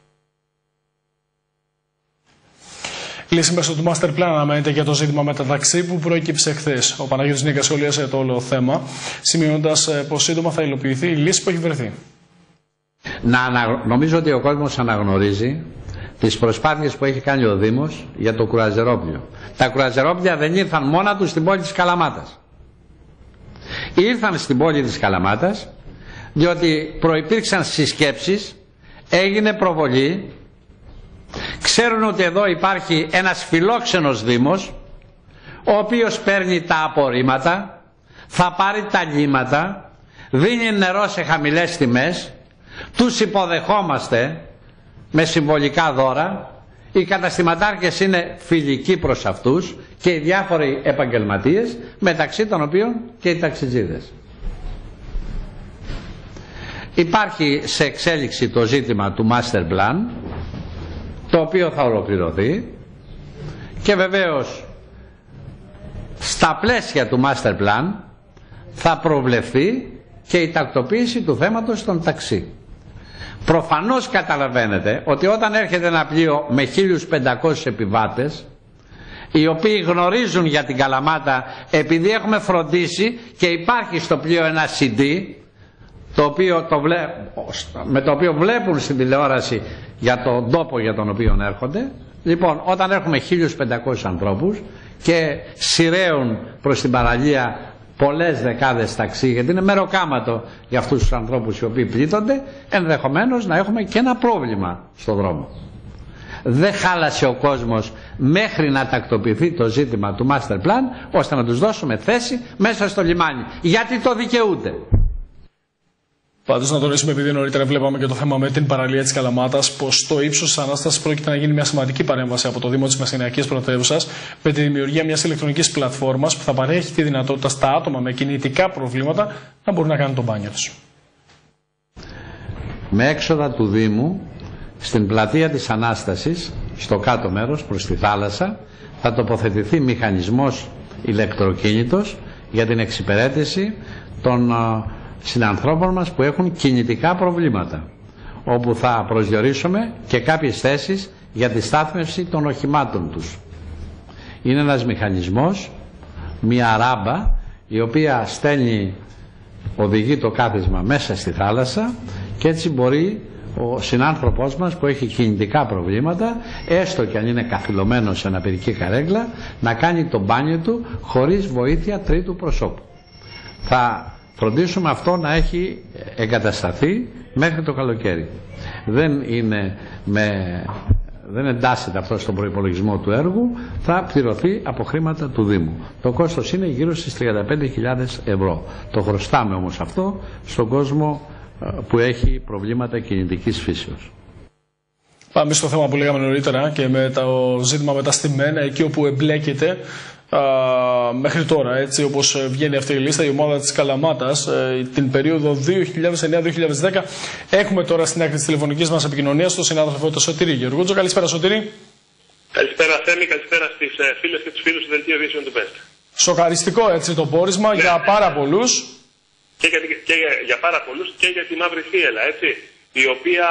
Λύση μέσω του Master Plan αναμένεται για το ζήτημα με τα ταξί που προέκυψε χθες. Ο Παναγιώτης Νίκας σχολίασε το όλο θέμα, σημειώνοντας πως σύντομα θα υλοποιηθεί η λύση που έχει βρεθεί. Νομίζω ότι ο κόσμος αναγνωρίζει τις προσπάθειες που έχει κάνει ο Δήμος για το κρουαζιερόπλαιο. Τα κρουαζιερόπλαια δεν ήρθαν μόνα τους στην πόλη της Καλαμάτας. Ήρθαν στην πόλη της Καλαμάτας διότι προϋπήρξαν συσκέψεις, έγινε προβολή. Ξέρουν ότι εδώ υπάρχει ένας φιλόξενος Δήμος, ο οποίος παίρνει τα απορρίμματα, θα πάρει τα λύματα, δίνει νερό σε χαμηλές τιμές, τους υποδεχόμαστε με συμβολικά δώρα, οι καταστηματάρχες είναι φιλικοί προς αυτούς και οι διάφοροι επαγγελματίες, μεταξύ των οποίων και οι ταξιτζίδες. Υπάρχει σε εξέλιξη το ζήτημα του Master Plan, το οποίο θα ολοκληρωθεί και βεβαίως στα πλαίσια του Master Plan θα προβλεφθεί και η τακτοποίηση του θέματος των ταξί. Προφανώς καταλαβαίνετε ότι όταν έρχεται ένα πλοίο με 1.500 επιβάτες, οι οποίοι γνωρίζουν για την Καλαμάτα, επειδή έχουμε φροντίσει και υπάρχει στο πλοίο ένα CD με το οποίο βλέπουν στην τηλεόραση για τον τόπο για τον οποίο έρχονται. Λοιπόν, όταν έχουμε 1.500 ανθρώπους και σειραίουν προς την παραλία πολλές δεκάδες ταξί, γιατί είναι μεροκάματο για αυτούς τους ανθρώπους οι οποίοι πλήττονται, ενδεχομένως να έχουμε και ένα πρόβλημα στον δρόμο. Δεν χάλασε ο κόσμος μέχρι να τακτοποιηθεί το ζήτημα του master plan, ώστε να τους δώσουμε θέση μέσα στο λιμάνι, γιατί το δικαιούται. Πάντως να τονίσουμε, επειδή νωρίτερα βλέπαμε και το θέμα με την παραλία της Καλαμάτας, πως στο ύψος της Ανάστασης πρόκειται να γίνει μια σημαντική παρέμβαση από το Δήμο της Μεσσηνιακής Πρωτεύουσας με τη δημιουργία μιας ηλεκτρονικής πλατφόρμας που θα παρέχει τη δυνατότητα στα άτομα με κινητικά προβλήματα να μπορούν να κάνουν το μπάνιο τους. Με έξοδα του Δήμου, στην πλατεία της Ανάστασης, στο κάτω μέρος προς τη θάλασσα, θα τοποθετηθεί μηχανισμός ηλεκτροκίνητος για την εξυπηρέτηση των συνανθρώπων μας που έχουν κινητικά προβλήματα, όπου θα προσδιορίσουμε και κάποιες θέσεις για τη στάθμευση των οχημάτων τους. Είναι ένας μηχανισμός, μια ράμπα, η οποία οδηγεί το κάθισμα μέσα στη θάλασσα και έτσι μπορεί ο συνάνθρωπός μας που έχει κινητικά προβλήματα, έστω και αν είναι καθυλωμένος σε αναπηρική καρέγκλα, να κάνει το μπάνιο του χωρίς βοήθεια τρίτου προσώπου. Θα φροντίσουμε αυτό να έχει εγκατασταθεί μέχρι το καλοκαίρι. Δεν εντάσσεται αυτό στον προϋπολογισμό του έργου, θα πληρωθεί από χρήματα του Δήμου. Το κόστος είναι γύρω στις 35.000 ευρώ. Το χρωστάμε όμως αυτό στον κόσμο που έχει προβλήματα κινητικής φύσεως. Πάμε στο θέμα που λέγαμε νωρίτερα και με το ζήτημα με τα στημένα, εκεί όπου εμπλέκεται μέχρι τώρα, έτσι όπως βγαίνει αυτή η λίστα, η ομάδα της Καλαμάτας την περίοδο 2009-2010. Έχουμε τώρα στην άκρη της τηλεφωνικής μας επικοινωνίας τον συνάδελφο τον Σωτήρη Γεωργούτζο. Καλησπέρα, Σωτήρη. Καλησπέρα, Θέμη, καλησπέρα στις φίλες και τους φίλους του Δελτίου Ειδήσεων του Best. Σοκαριστικό έτσι το πόρισμα για πάρα πολλούς. Και για πάρα πολλούς και για τη Μαύρη Θύελλα, έτσι, η οποία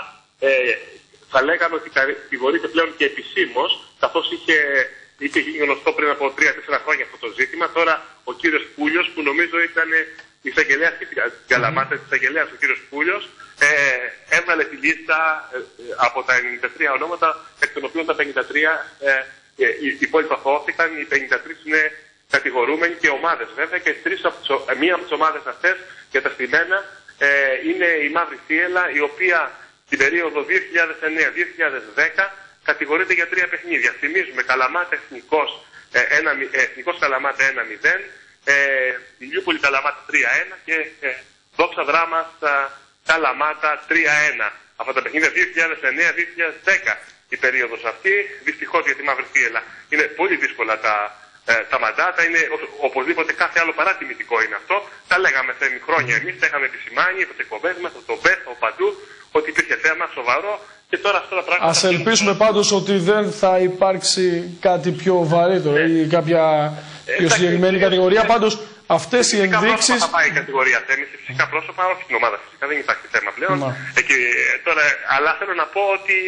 θα λέγαμε ότι κατηγορείται πλέον και επισήμως, καθώς είχε γίνει γνωστό πριν από 3-4 χρόνια αυτό το ζήτημα. Τώρα ο κύριος Πούλιος, που νομίζω ήταν εισαγγελέας και στην Καλαμάτα, εισαγγελέας ο κύριος Πούλιος, έβγαλε τη λίστα από τα 93 ονόματα, εκ των οποίων τα 53 οι υπόλοιπα θώθηκαν. Οι 53 είναι κατηγορούμενοι και ομάδες βέβαια, και μία από τις ομάδες αυτές για τα στημένα είναι η Μαύρη Θύελλα, η οποία την περίοδο 2009-2010 κατηγορείται για 3 παιχνίδια. Θυμίζουμε Καλαμάτα Εθνικός Καλαμάτα 1-0, Ηλιούπολη Καλαμάτα 3-1 και Δόξα Δράμας Καλαμάτα 3-1. Αυτά τα παιχνίδια 2009-2010 η περίοδος αυτή. Δυστυχώς για τη Μαύρη Θύελλα είναι πολύ δύσκολα τα μαντάτα, είναι οπωσδήποτε κάθε άλλο παρά τιμητικό είναι αυτό. Τα λέγαμε θέμη χρόνια εμείς, τα είχαμε επισημάνει από τις εκπομπές μας, από το ΠΕΘ, από παντού, ότι υπήρχε θέμα σοβαρό και τώρα αυτά τα πράγματα. Ας ελπίσουμε πάντως ότι δεν θα υπάρξει κάτι πιο βαρύτερο ή κάποια πιο συγκεκριμένη κατηγορία. Πάντως αυτές οι ενδείξεις. Θα πάει η κατηγορία θέμη σε φυσικά πρόσωπα, όχι στην ομάδα φυσικά, δεν υπάρχει θέμα πλέον. Τώρα, αλλά θέλω να πω ότι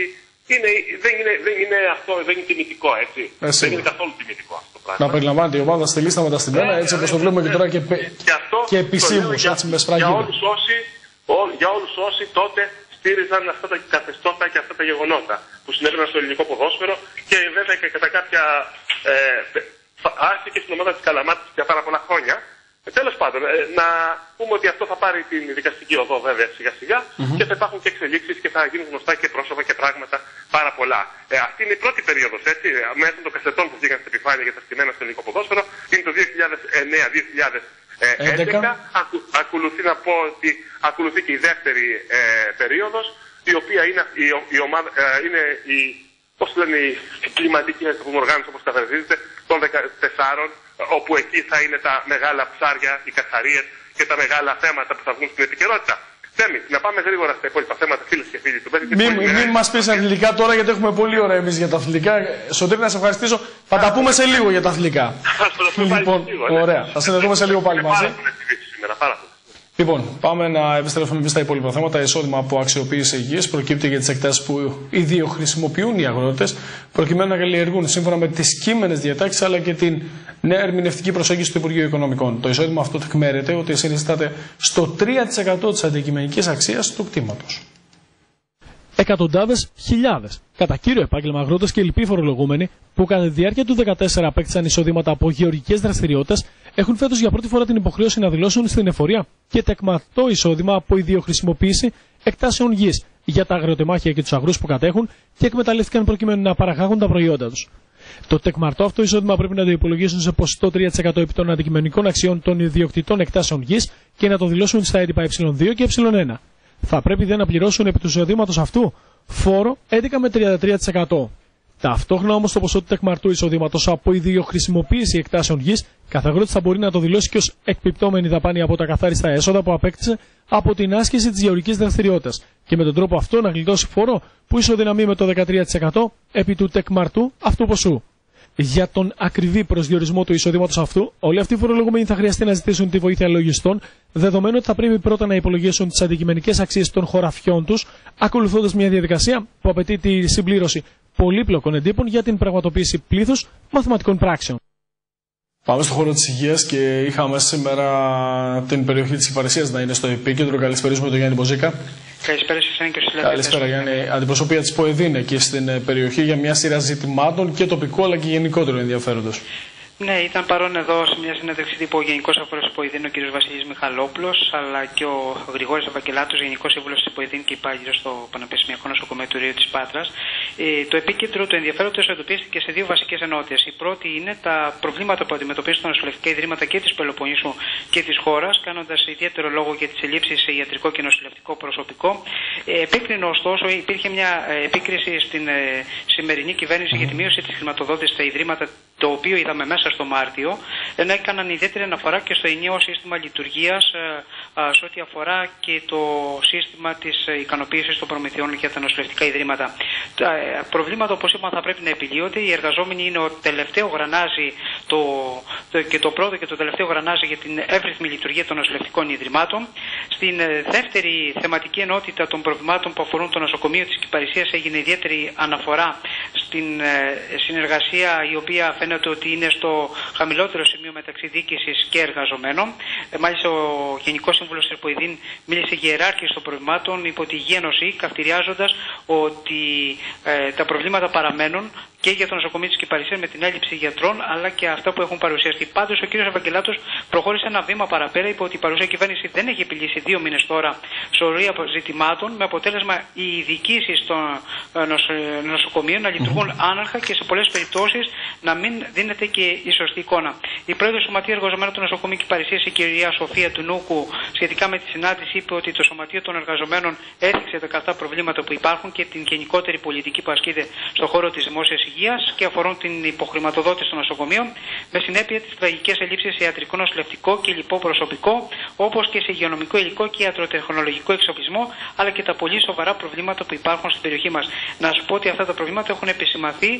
δεν είναι τιμητικό, έτσι. Δεν είναι καθόλου τιμητικό αυτό το πράγμα. Να περιλαμβάνεται η ομάδα στη λίστα με τα στημένα, έτσι όπως το βλέπουμε και τώρα και επισήμως, έτσι με σφραγίδα. Για όλους όσοι τότε στήριζαν αυτά τα καθεστώτα και αυτά τα γεγονότα που συνέβαιναν στο ελληνικό ποδόσφαιρο και βέβαια και κατά κάποια άρση και στην ομάδα της Καλαμάτας για πάρα πολλά χρόνια. Τέλος πάντων, να πούμε ότι αυτό θα πάρει την δικαστική οδό βέβαια σιγά σιγά και θα υπάρχουν και εξελίξεις και θα γίνουν γνωστά και πρόσωπα και πράγματα πάρα πολλά. Αυτή είναι η πρώτη περίοδος, έτσι, μέσα των κασετών που βγήκαν στην επιφάνεια για τα στημένα στο ελληνικό ποδόσφαιρο. Είναι το 2009-2011. Ακολουθεί να πω ότι ακολουθεί και η δεύτερη περίοδος, η οποία είναι πώς λένε, η κλιματική οργάνωση, όπως καθαρίζεται, των 14, όπου εκεί θα είναι τα μεγάλα ψάρια, οι καθαρίες και τα μεγάλα θέματα που θα βγουν στην επικαιρότητα. Θέμη, να πάμε γρήγορα στα υπόλοιπα θέματα, φίλες και φίλοι του Μπέσκετ. Μην μας πεις αθλητικά τώρα, γιατί έχουμε πολλή ώρα εμείς για τα αθλητικά. Σωτήρη, να σε ευχαριστήσω. Θα τα πούμε σε λίγο για τα αθλητικά. Λοιπόν, ωραία. Θα συνδεθούμε σε λίγο πάλι μαζί. Λοιπόν, πάμε να επιστρέφουμε στα υπόλοιπα θέματα. Εισόδημα από αξιοποίηση γης προκύπτει για τις εκτάσεις που οι δύο χρησιμοποιούν οι αγρότες, προκειμένου να καλλιεργούν σύμφωνα με τις κείμενες διατάξεις αλλά και την νέα ερμηνευτική προσέγγιση του Υπουργείου Οικονομικών. Το εισόδημα αυτό τεκμέρεται ότι συνιστάται στο 3% της αντικειμενικής αξίας του κτήματος. Εκατοντάδες χιλιάδες, κατά κύριο επάγγελμα αγρότες και λοιποί φορολογούμενοι, που κατά τη διάρκεια του 2014 απέκτησαν εισοδήματα από γεωργικές δραστηριότητες, έχουν φέτος για πρώτη φορά την υποχρέωση να δηλώσουν στην εφορία και τεκμαρτό εισόδημα από ιδιοχρησιμοποίηση εκτάσεων γης για τα αγροτεμάχια και τους αγρούς που κατέχουν και εκμεταλλεύτηκαν προκειμένου να παραγάγουν τα προϊόντα τους. Το τεκμαρτό αυτό εισόδημα πρέπει να το υπολογίσουν σε ποσοστό 3% επί των αντικειμενικών αξιών των ιδιοκτητών εκτάσεων γης και να το δηλώσουν στα έντυπα ε2 και ε1. Θα πρέπει δεν να πληρώσουν επί του εισοδήματος αυτού φόρο 11 με 33%. Ταυτόχρονα όμως το ποσό του τεκμαρτού εισοδήματος από ιδιοχρησιμοποίηση εκτάσεων γης, κάθε αγρότης θα μπορεί να το δηλώσει και ως εκπιπτόμενη δαπάνη από τα καθάριστα έσοδα που απέκτησε από την άσκηση της γεωργικής δραστηριότητας και με τον τρόπο αυτό να γλιτώσει φόρο που ισοδυναμεί με το 13% επί του τεκμαρτού αυτού ποσού. Για τον ακριβή προσδιορισμό του εισοδήματος αυτού, όλοι αυτοί οι φορολογούμενοι θα χρειαστεί να ζητήσουν τη βοήθεια λογιστών, δεδομένου ότι θα πρέπει πρώτα να υπολογίσουν τις αντικειμενικές αξίες των χωραφιών τους, ακολουθώντας μια διαδικασία που απαιτεί τη συμπλήρωση πολύπλοκων εντύπων για την πραγματοποίηση πλήθους μαθηματικών πράξεων. Πάμε στον χώρο της υγείας και είχαμε σήμερα την περιοχή της Κυπαρισίας να είναι στο επίκεντρο. Καλησπέριζουμε τον Γιάννη Μποζίκα. Καλησπέρα σας και στους Καλησπέρα Γιάννη. Αντιπροσωπεία της ΠΟΕΔΗΝ εκεί στην περιοχή για μια σειρά ζητημάτων και τοπικού αλλά και γενικότερο ενδιαφέροντος. Ναι, ήταν παρόν εδώ σε μια συνέντευξη τύπου ο Γενικός Αφορός της ΠΟΕΔΗΝ, ο κ. Βασίλης Μιχαλόπουλος, αλλά και ο Γρηγόρης Ευαγγελάτος, Γενικός Σύμβουλος της ΠΟΕΔΗΝ και υπάλληλος στο Πανεπιστημιακό Νοσοκομείο του Ρίου της Πάτρας. Το επίκεντρο του ενδιαφέροντος εντοπίστηκε σε δύο βασικές ενότητες. Η πρώτη είναι τα προβλήματα που αντιμετωπίζουν τα νοσηλευτικά ιδρύματα και της Πελοποννήσου και της χώρας, κάνοντας ιδιαίτερο λόγο για τις ελλείψεις σε ιατρικό και νοσηλευτικό προσωπικό. Επίκρινε ωστόσο, υπήρχε μια επίκριση στην σημερινή κυβέρνηση για τη μείωση της χρηματοδότησης στα ιδρύματα, το οποίο είδαμε μέσα στο Μάρτιο, ενώ έκαναν ιδιαίτερη αναφορά και στο ενιαίο σύστημα λειτουργίας σε ό,τι αφορά και το σύστημα της ικανοποίησης των προμηθειών για τα νοσηλευτικά ιδρύματα. Τα προβλήματα, όπως είπαμε, θα πρέπει να επιλύονται. Οι εργαζόμενοι είναι ο τελευταίο γρανάζι, και το πρώτο και το τελευταίο γρανάζι για την εύρυθμη λειτουργία των νοσηλευτικών ιδρυμάτων. Στην δεύτερη θεματική ενότητα των προβλημάτων που αφορούν το νοσοκομείο της Κυπαρισίας έγινε ιδιαίτερη αναφορά στην συνεργασία, η οποία φαίνεται ότι είναι στο χαμηλότερο σημείο μεταξύ διοίκησης και εργαζομένων. Μάλιστα, ο Γενικός Σύμβουλος της ΠΟΕΔΗΝ μίλησε για ιεράρχηση των προβλημάτων υπό τη γένωση, καυτηριάζοντας ότι τα προβλήματα παραμένουν και για το νοσοκομείο της Κυπαρισίας με την έλλειψη γιατρών, αλλά και αυτά που έχουν παρουσιαστεί. Πάντως, ο κ. Ευαγγελάτος προχώρησε ένα βήμα παραπέρα, είπε ότι η παρούσα κυβέρνηση δεν έχει επιλύσει 2 μήνες τώρα σωρία ζητημάτων, με αποτέλεσμα οι διοικήσεις των νοσοκομείων να λειτουργούν άναρχα και σε πολλές περιπτώσεις να μην δίνεται και η σωστή εικόνα. Η πρόεδρος του Σωματείου Εργαζομένων του Νοσοκομείου Κυπαρισίας, η κυρία Σοφία Τουνούκου, σχετικά με τη συνάντηση, είπε ότι το Σωματείο των Εργαζομένων έθιξε τα καυτά προβλήματα που υπάρχουν και την γενικότερη πολιτική που ασκείται στον χώρο της δημόσιας υγείας και αφορούν την υποχρηματοδότηση των νοσοκομείων, με συνέπεια τις τραγικές ελλείψεις σε ιατρικό, νοσηλευτικό και λοιπό προσωπικό, όπως και σε υγειονομικό υλικό και ιατροτεχνολογικό εξοπλισμό, αλλά και τα πολύ σοβαρά προβλήματα που υπάρχουν στην περιοχή μας. Να σου πω ότι αυτά τα προβλήματα έχουν επισημαθεί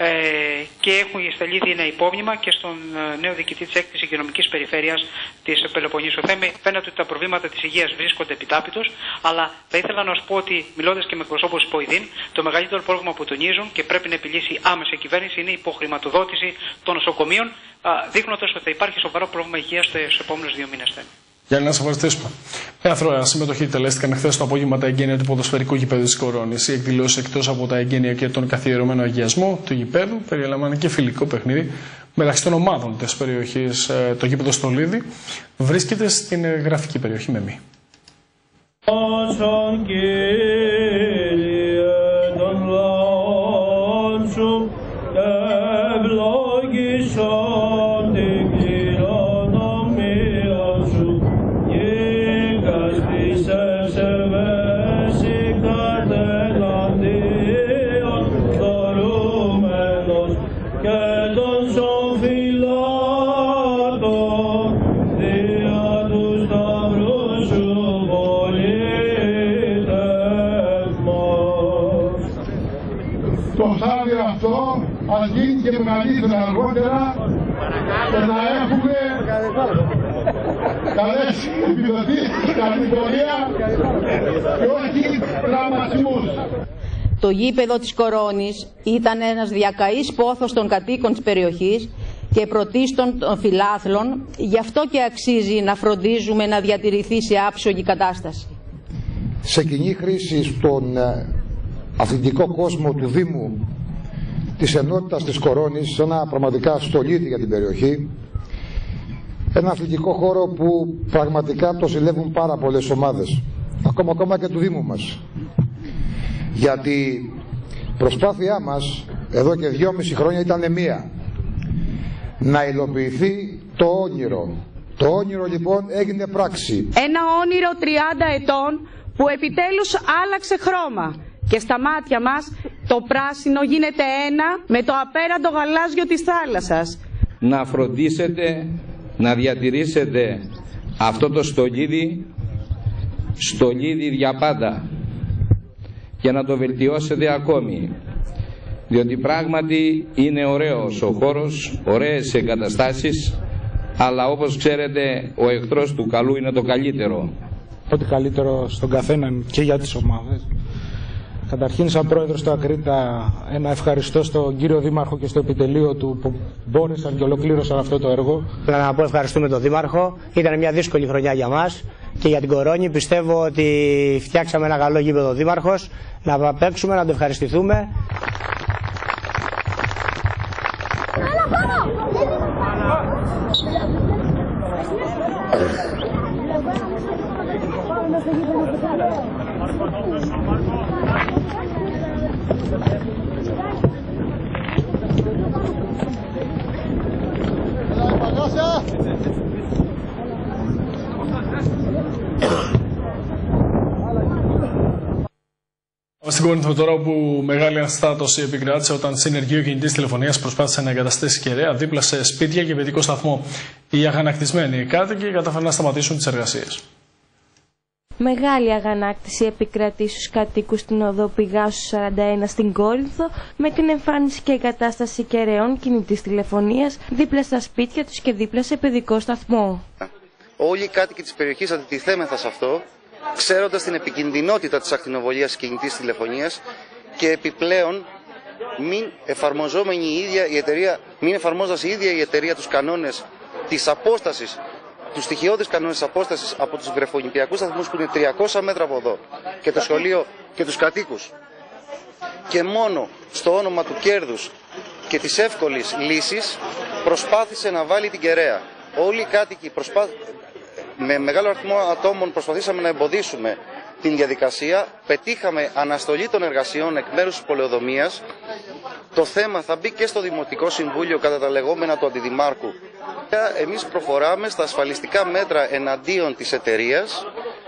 και έχουν σταλεί ένα υπόμνημα και στον νέο διοικητή της 6ης Υγειονομικής Περιφέρειας της Πελοποννήσου. Φαίνεται ότι τα προβλήματα της υγείας βρίσκονται επιτάπητος, αλλά θα ήθελα να σου πω ότι, μιλώντας και με εκπροσώπους της ΠΟΕΔΗΝ, το μεγαλύτερο πρόβλημα που τονίζουν και πρέπει να επιλύσει άμεσα η κυβέρνηση είναι η υποχρηματοδότηση των νοσοκομείων, δείχνοντας ότι θα υπάρχει σοβαρό πρόβλημα υγείας στους επόμενους 2 μήνες. Για να σας ευχαριστήσουμε. Με αθρώα συμμετοχή τελέστηκαν χθες το απόγευμα τα εγγένεια του ποδοσφαιρικού γηπέδου της Κορώνης. Οι εκδηλώσεις, εκτός από τα εγγένεια και τον καθιερωμένο αγιασμό του γηπέδου, περιλαμβάνει και φιλικό παιχνίδι μεταξύ των ομάδων της περιοχής. Το γήπεδο Στολίδη βρίσκεται στην γραφική περιοχή Μεμή. Το στάδιο αυτό ας γίνει και μεγαλύτερο αργότερα και να έχουμε καλές επιδοτήσεις, καλή πορεία και όχι τραυματισμούς. Το γήπεδο της Κορώνης ήταν ένας διακαής πόθος των κατοίκων της περιοχής και πρωτίστων των φιλάθλων, γι' αυτό και αξίζει να φροντίζουμε να διατηρηθεί σε άψογη κατάσταση. Σε κοινή χρήση στον αθλητικό κόσμο του Δήμου της ενότητας της Κορώνης, σε ένα πραγματικά στολίδι για την περιοχή, Ένα αθλητικό χώρο που πραγματικά το ζηλεύουν πάρα πολλές ομάδες, ακόμα και του Δήμου μας. Γιατί προσπάθειά μας εδώ και 2,5 χρόνια ήταν μία, να υλοποιηθεί το όνειρο. Το όνειρο λοιπόν έγινε πράξη. Ένα όνειρο 30 ετών που επιτέλους άλλαξε χρώμα και στα μάτια μας το πράσινο γίνεται ένα με το απέραντο γαλάζιο της θάλασσας. Να φροντίσετε να διατηρήσετε αυτό το στολίδι για πάντα και να το βελτιώσετε ακόμη, διότι πράγματι είναι ωραίος ο χώρος, ωραίες εγκαταστάσεις, αλλά όπως ξέρετε ο εχθρός του καλού είναι το καλύτερο. Ό,τι καλύτερο στον καθέναν και για τις ομάδες. Καταρχήν, σαν πρόεδρος του Ακρίτα, ένα ευχαριστώ στον κύριο Δήμαρχο και στο επιτελείο του που μπόρεσαν και ολοκλήρωσαν αυτό το έργο. Να πω ευχαριστούμε τον Δήμαρχο. Ήταν μια δύσκολη χρονιά για μας και για την Κορώνη. Πιστεύω ότι φτιάξαμε ένα καλό γήπεδο Δήμαρχος. Να παίξουμε, να το ευχαριστηθούμε. Στην Κόρινθο τώρα, όπου μεγάλη αναστάτωση επικράτησε όταν συνεργείο κινητής τηλεφωνίας προσπάθησε να εγκαταστήσει κεραία δίπλα σε σπίτια και παιδικό σταθμό. Οι αγανακτισμένοι κάτοικοι κατάφεραν να σταματήσουν τις εργασίες. Μεγάλη αγανάκτηση επικρατεί στους κατοίκους στην οδό Πηγάσου 41 στην Κόρινθο με την εμφάνιση και εγκατάσταση κεραιών κινητής τηλεφωνίας δίπλα στα σπίτια τους και δίπλα σε παιδικό σταθμό. Όλοι οι κάτοικοι της περιοχής αντιτιθέμεθα σε αυτό, ξέροντας την επικινδυνότητα της ακτινοβολίας κινητής τηλεφωνίας και επιπλέον μην εφαρμόζοντας η ίδια η εταιρεία τους κανόνες της απόστασης, τους στοιχειώδεις κανόνες απόστασης από τους βρεφονιπιακούς σταθμούς που είναι 300 μέτρα από εδώ και το σχολείο και τους κατοίκους, και μόνο στο όνομα του κέρδους και της εύκολης λύσης προσπάθησε να βάλει την κεραία. Όλοι οι κάτοικοι με μεγάλο αριθμό ατόμων προσπαθήσαμε να εμποδίσουμε την διαδικασία, πετύχαμε αναστολή των εργασιών εκ μέρους της πολεοδομίας. Το θέμα θα μπει και στο Δημοτικό Συμβούλιο κατά τα λεγόμενα του Αντιδημάρχου. Εμείς προχωράμε στα ασφαλιστικά μέτρα εναντίον της εταιρείας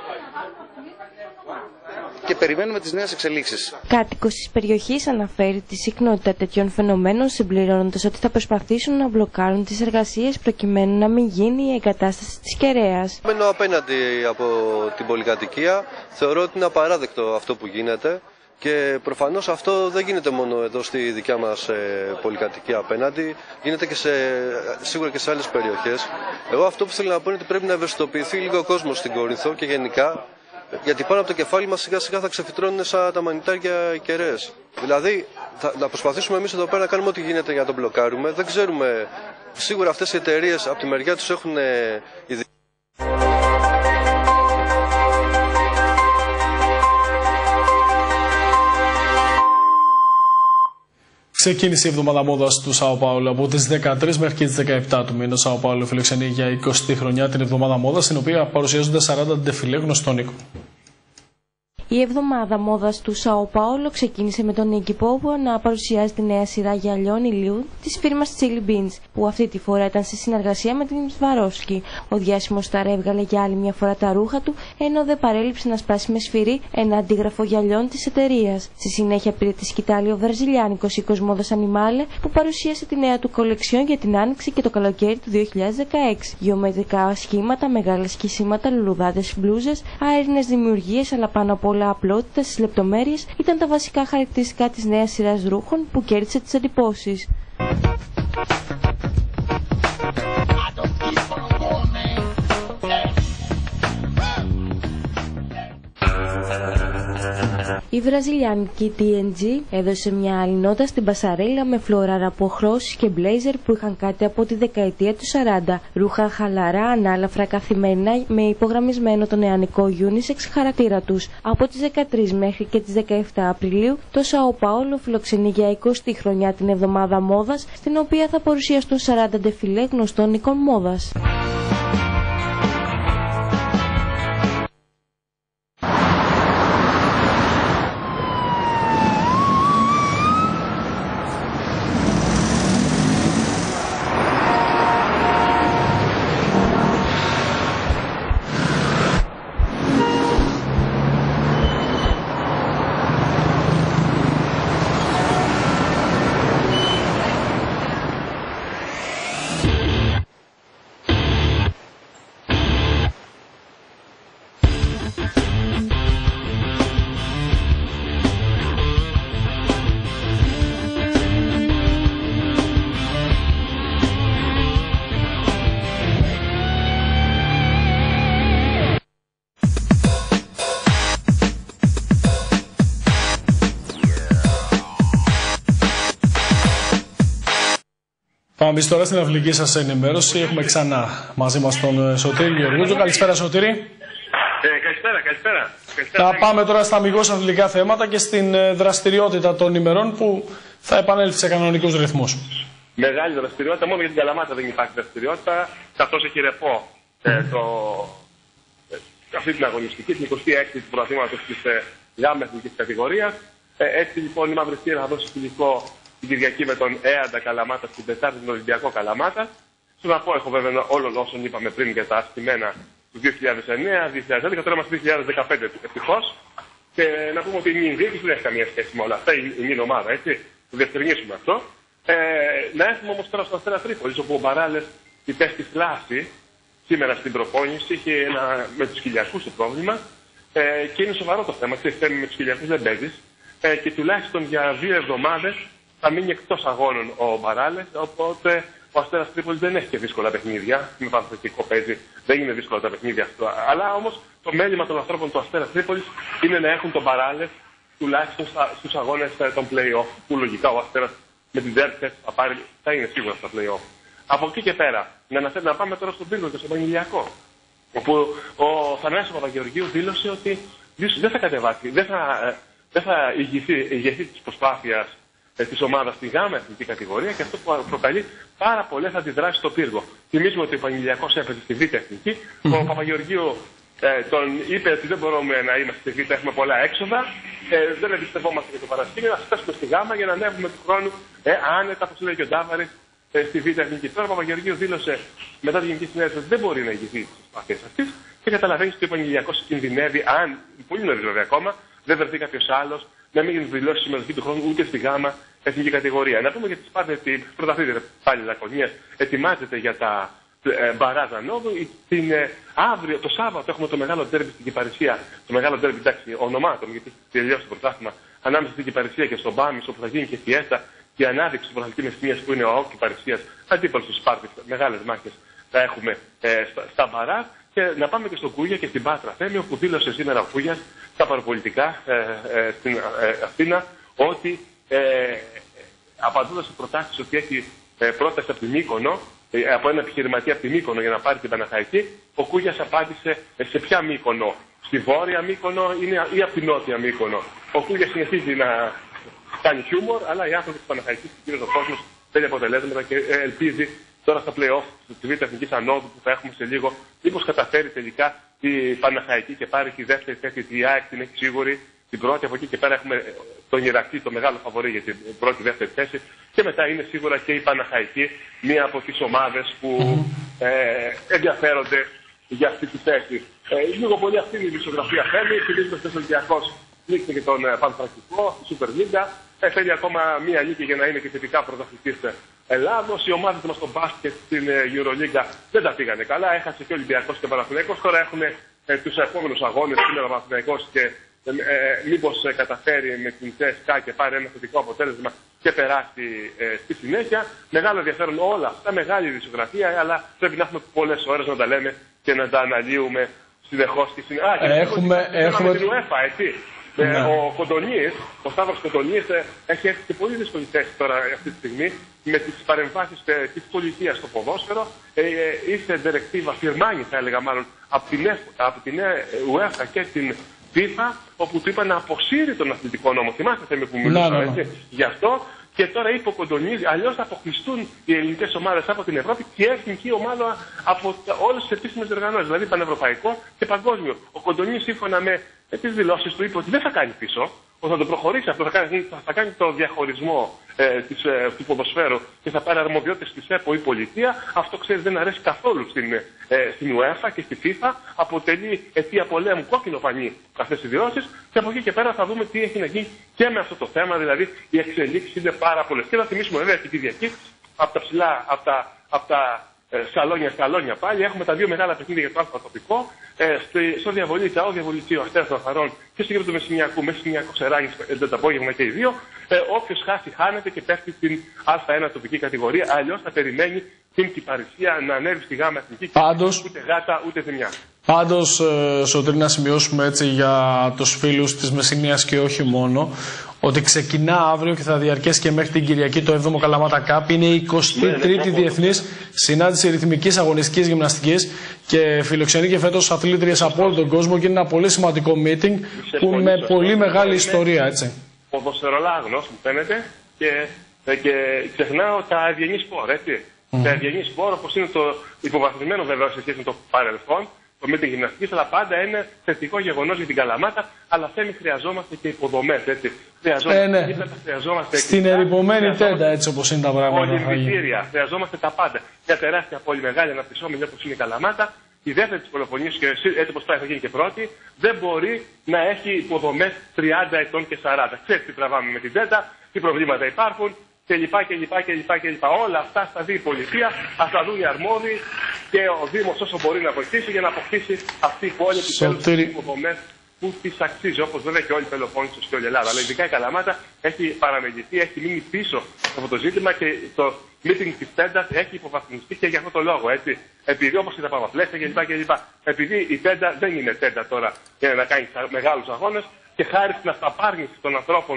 και περιμένουμε τις νέες εξελίξεις. Κάτοικος της περιοχής αναφέρει τη συχνότητα τέτοιων φαινομένων, συμπληρώνοντας ότι θα προσπαθήσουν να μπλοκάρουν τις εργασίες προκειμένου να μην γίνει η εγκατάσταση της κεραίας. Μένω απέναντι από την πολυκατοικία. Θεωρώ ότι είναι απαράδεκτο αυτό που γίνεται και προφανώς αυτό δεν γίνεται μόνο εδώ στη δικιά μας πολυκατοικία απέναντι, γίνεται και σίγουρα και σε άλλες περιοχές. Εγώ αυτό που θέλω να πω είναι ότι πρέπει να ευαισθητοποιηθεί λίγο ο κόσμος στην Κόρινθο και γενικά. Γιατί πάνω από το κεφάλι μας σιγά σιγά θα ξεφυτρώνουν σαν τα μανιτάρια οι κεραίες. Δηλαδή να προσπαθήσουμε εμείς εδώ πέρα να κάνουμε ό,τι γίνεται για να τον μπλοκάρουμε. Δεν ξέρουμε, σίγουρα αυτές οι εταιρείες από τη μεριά τους έχουν ειδικά. Ξεκίνησε η εβδομάδα μόδας του Σάο Πάολο από τις 13 μέχρι και τις 17 του μήνα. Σάο Πάολο φιλοξενεί για 20η χρονιά την εβδομάδα μόδας, στην οποία παρουσιάζονται 40 ντεφιλέ γνωστών οίκων. Η εβδομάδα μόδας του Σάο Πάολο ξεκίνησε με τον Νίκη Πόβο να παρουσιάζει τη νέα σειρά γυαλιών ηλίου της φίρμας Chili Beans, που αυτή τη φορά ήταν σε συνεργασία με την Swarovski. Ο διάσημος στάρ έβγαλε για άλλη μια φορά τα ρούχα του, ενώ δεν παρέλειψε να σπάσει με σφυρί ένα αντίγραφο γυαλιών της εταιρείας. Στη συνέχεια πήρε τη σκητάλη ο βραζιλιάνικος οίκος μόδας Animale, που παρουσίασε τη νέα του κολεξιόν για την άνοιξη και το καλοκαίρι του 2016. Γεωμετρικά σχήματα, μεγάλα σκισίματα, λουλουδάδες μπλούζες, αέρινες δημιουργίες, αλλά πάνω απ' όλα απλότητα στις λεπτομέρειες ήταν τα βασικά χαρακτηριστικά της νέας σειράς ρούχων που κέρδισε τις εντυπώσεις. Η βραζιλιάνικη TNG έδωσε μια άλλη νότα στην πασαρέλα με φλόρα αποχρώσεις και μπλέιζερ που είχαν κάτι από τη δεκαετία του 40. Ρούχα χαλαρά, ανάλαφρα καθημερινά με υπογραμμισμένο το νεανικό unisex χαρακτήρα τους. Από τις 13 μέχρι και τις 17 Απριλίου το Σάο Πάολο φιλοξενεί για 20η χρονιά την εβδομάδα μόδας, στην οποία θα παρουσιαστούν 40 ντεφιλέ γνωστών οίκων μόδας. Πάμε τώρα στην αυλική σας ενημέρωση. Έχουμε ξανά μαζί μας τον Σωτήρη Γεωργούτζο. Καλησπέρα, Σωτήρη. Καλησπέρα. Θα πάμε τώρα στα αμιγώς αθλητικά θέματα και στην δραστηριότητα των ημερών που θα επανέλθει σε κανονικούς ρυθμούς. Μεγάλη δραστηριότητα, μόνο για την Καλαμάτα δεν υπάρχει δραστηριότητα, καθώς έχει ρεπό αυτή την αγωνιστική, την 26η του πρωταθλήματος της ΓΑΜΑ εθνικής κατηγορίας. Έτσι λοιπόν η Μαύρη Θύρα θα δώσει φιλικό την Κυριακή με τον ΕΑΝΤΑ Καλαμάτα στην Τετάρτη τον Ολυμπιακό Καλαμάτα. Στον απόεχο βέβαια όλων όσων είπαμε πριν για τα αστημένα του 2009-2011, τώρα είμαστε 2015 ευτυχώς. Και να πούμε ότι η νυν διοίκηση δεν έχει καμία σχέση με όλα αυτά, η νυν ομάδα, έτσι. Το διευκρινίσουμε αυτό. Να έρθουμε όμως τώρα στο Αστέρα Τρίπολης, όπου ο Μπαράλες υπέστη φλάση σήμερα στην προπόνηση, είχε με τους χιλιακούς το πρόβλημα και είναι σοβαρό το θέμα. Με τους χιλιακούς δεν παίζεις και τουλάχιστον για 2 εβδομάδες θα μείνει εκτός αγώνων ο Μπαράλες, οπότε ο Αστέρας Τρίπολης δεν έχει και δύσκολα παιχνίδια. Με πανθετικό παίζει, δεν είναι δύσκολα τα παιχνίδια αυτό. Αλλά όμως το μέλημα των ανθρώπων του Αστέρας Τρίπολης είναι να έχουν τον Μπαράλες τουλάχιστον στους αγώνες των play-off, που λογικά ο Αστέρας με την Derby θα είναι σίγουρα στα play-off. Από εκεί και πέρα, να πάμε τώρα στον Πύργο και στον Πανηλιακό, όπου ο Θανάσης Παπαγεωργίου δήλωσε ότι δεν θα κατεβάσει, δεν θα ηγηθεί της προσπάθειας της ομάδας στη ΓΑΜΑ εθνική κατηγορία και αυτό που προκαλεί πάρα πολλές αντιδράσεις στο Πύργο. Θυμίζουμε ότι ο Πανηλιακός έπαιζε στη Β' εθνική, ο Παπαγεωργίου τον είπε ότι δεν μπορούμε να είμαστε στη Β', έχουμε πολλά έξοδα, δεν εμπιστευόμαστε για το παρασκήνιο, να φτάσουμε στη ΓΑΜΑ για να ανέβουμε του χρόνου άνετα, όπως λέει και ο Ντάβαρης, στη Β' εθνική. Τώρα ο Παπαγεωργίου δήλωσε μετά τη Γενική Συνέλευση ότι δεν μπορεί να ηγηθεί τις προσπάθειες αυτής και καταλαβαίνει ότι ο Πανηλιακός κινδυνεύει, αν πολύ νωρίς βέβαια ακόμα, δεν βρεθεί κάποιος άλλος, να μην δηλώσει συμμετοχή του χρόνου ούτε στη ΓΑΜΑ εθνική κατηγορία. Να πούμε για τη Σπάρτα ότι πρωταθλήτρια πάλι Λακωνίας ετοιμάζεται για τα Μπαράζα Νόβου. Αύριο, το Σάββατο, έχουμε το μεγάλο ντέρμπι στην Κυπαρισία. Το μεγάλο ντέρμπι, εντάξει, ονομάτων, γιατί τελειώσει το πρωτάθλημα ανάμεσα στην Κυπαρισία και στον Πάμις, όπου θα γίνει και φιέστα και ανάδειξη του πρωταθλητή Μεσσηνίας που είναι ο ΑΟΚ Κυπαρισίας, αντίπαλος του Σπάρτης. Μεγάλες μάχες θα έχουμε στα Μπαράζ. Και να πάμε και στο Κούγια και στην Πάτρα Θέμη, όπου δήλωσε σήμερα ο Κούγιας στα παραπολιτικά στην Αθήνα ότι απαντώντας σε προτάσεις ότι έχει πρόταση από την Μύκονο, από ένα επιχειρηματία από την Μύκονο για να πάρει την Παναχαϊκή, ο Κούγιας απάντησε σε ποια Μύκονο, στη βόρεια Μύκονο ή από την νότια Μύκονο. Ο Κούγιας συνεχίζει να κάνει χιούμορ, αλλά οι άνθρωποι της Παναχαϊκής και ο κόσμος θέλει αποτελέσματα και ελπίζει τώρα στα play-off της Β' Εθνικής Ανόδου που θα έχουμε σε λίγο, μήπως καταφέρει τελικά η Παναχαϊκή και πάρει τη δεύτερη θέση, η ΑΕΚ την έχει σίγουρη, την πρώτη, από εκεί και πέρα έχουμε τον Ηρακλή, το μεγάλο φαβορί για την πρώτη-δεύτερη θέση και μετά είναι σίγουρα και η Παναχαϊκή, μία από τις ομάδες που ενδιαφέρονται για αυτή τη θέση. Λίγο πολύ αυτή είναι η ισογραφία θέλει, επειδή ο Ολυμπιακός νίκησε και τον Πανθρακικό στη Super League. Θέλει ακόμα μία νίκη για να είναι και θετικά πρωταθλητής Ελλάδος. Οι ομάδες μας στο μπάσκετ στην Euroleague δεν τα πήγανε καλά. Έχασε και ο Ολυμπιακός και ο Παναθηναϊκός. Τώρα έχουν τους επόμενους αγώνες σήμερα ο Παναθηναϊκός και μήπως καταφέρει με την ΤΣΚΑ και πάρει ένα θετικό αποτέλεσμα και περάσει στη συνέχεια. Μεγάλο ενδιαφέρον όλα αυτά, μεγάλη ισογραφία, αλλά πρέπει να έχουμε πολλές ώρες να τα λέμε και να τα αναλύουμε συνεχώς και συνεχώς. Έχουμε την UEFA, έτσι. Ο Κοντονής, ο Σταύρος Κοντονής έχει έρθει σε πολύ δύσκολη θέση τώρα αυτή τη στιγμή με τις παρεμβάσεις της πολιτείας στο ποδόσφαιρο. Ήρθε διρεκτίβα, φιρμάνη θα έλεγα μάλλον, από την UEFA και την FIFA, όπου του είπαν να αποσύρει τον αθλητικό νόμο. Θυμάστε θέματα που μιλούσαμε, έτσι. Γι' αυτό και τώρα είπε ο Κοντονής, αλλιώς θα αποκλειστούν οι ελληνικές ομάδες από την Ευρώπη και η εθνική ομάδα από όλες τις επίσημες διοργανώσεις, δηλαδή πανευρωπαϊκό και παγκόσμιο. Ο Κοντονής, σύμφωνα με τις δηλώσεις του, είπε ότι δεν θα κάνει πίσω, ότι θα το προχωρήσει αυτό, θα κάνει το διαχωρισμό του ποδοσφαίρου και θα πάρει αρμοδιότητες της ΕΠΟ ή πολιτεία. Αυτό, ξέρει, δεν αρέσει καθόλου στην UEFA και στη FIFA. Αποτελεί αιτία πολέμου κόκκινο πανί αυτές οι δηλώσεις. Και από εκεί και πέρα θα δούμε τι έχει να γίνει και με αυτό το θέμα. Δηλαδή, οι εξελίξεις είναι πάρα πολλές. Και θα θυμίσουμε βέβαια την Κυριακή από τα ψηλά, από τα σαλόνια πάλι. Έχουμε τα δύο μεγάλα παιχνίδια για το αλφα τοπικό. Στο Διαβολίτσα, ο Διαβολίτσιο Αστέρας των Αθαρών και στο γύρο του Μεσσηνιακού Σεράγης το απόγευμα και οι δύο. Όποιος χάσει, χάνεται και πέφτει στην Α1 τοπική κατηγορία. Αλλιώς θα περιμένει την Κυπαρισία να ανέβει στη γάμα εθνική και ούτε γάτα ούτε ζημιά. Πάντως, Σωτήρη, να σημειώσουμε έτσι για τους φίλους της Μεσσηνίας και όχι μόνο, ότι ξεκινά αύριο και θα διαρκέσει και μέχρι την Κυριακή το 7ο Καλαμάτα Cup. Είναι η 23η Διεθνής Συνάντηση Ρυθμικής Αγωνιστικής Γυμναστικής και φιλοξενεί και φέτος αθλήτριες από όλο τον κόσμο και είναι ένα πολύ σημαντικό meeting που με πολύ μεγάλη ιστορία, έτσι. Ποδοσφαιρολάγνος μου φαίνεται και ξεχνάω τα ευγενή σπορ, έτσι. Τα ευγενή σπορ, όπως είναι το υποβαθμισμένο βεβαίως σε σχέση με το παρελθόν, το meeting γυμναστικής, αλλά πάντα είναι θετικό γεγονός για την Καλαμάτα, αλλά χρειαζόμαστε και υποδομές, έτσι. Χρειαζόμαστε στην ερειπωμένη τέντα, έτσι όπως είναι τα πράγματα. Ολυμπητήρια, χρειαζόμαστε τα πάντα. Μια τεράστια πόλη μεγάλη αναπτυσσόμενη όπως είναι η Καλαμάτα, η δεύτερη της Πελοποννήσου και έτσι όπως πάει θα γίνει και πρώτη, δεν μπορεί να έχει υποδομές 30 ετών και 40. Ξέρεις τι τραβάμε με την τέντα, τι προβλήματα υπάρχουν. κλπ. Όλα αυτά θα δει η πολιτεία, θα τα δουν οι αρμόδιοι και ο Δήμος όσο μπορεί να βοηθήσει για να αποκτήσει αυτή η πόλη επιτέλους τις υποδομές που της αξίζει. Όπως βέβαια και όλη η Πελοπόννησος και όλη η Ελλάδα. Αλλά ειδικά η Καλαμάτα έχει παραμεληθεί, έχει μείνει πίσω από το ζήτημα και το meeting της Τέντας έχει υποβαθμιστεί και για αυτό το λόγο. Έτσι. Επειδή όπως και τα παραπλαίσια κλπ. Επειδή η Τέντα δεν είναι Τέντα τώρα για να κάνει μεγάλους αγώνες και χάρη στην αυταπάρνηση των ανθρώπων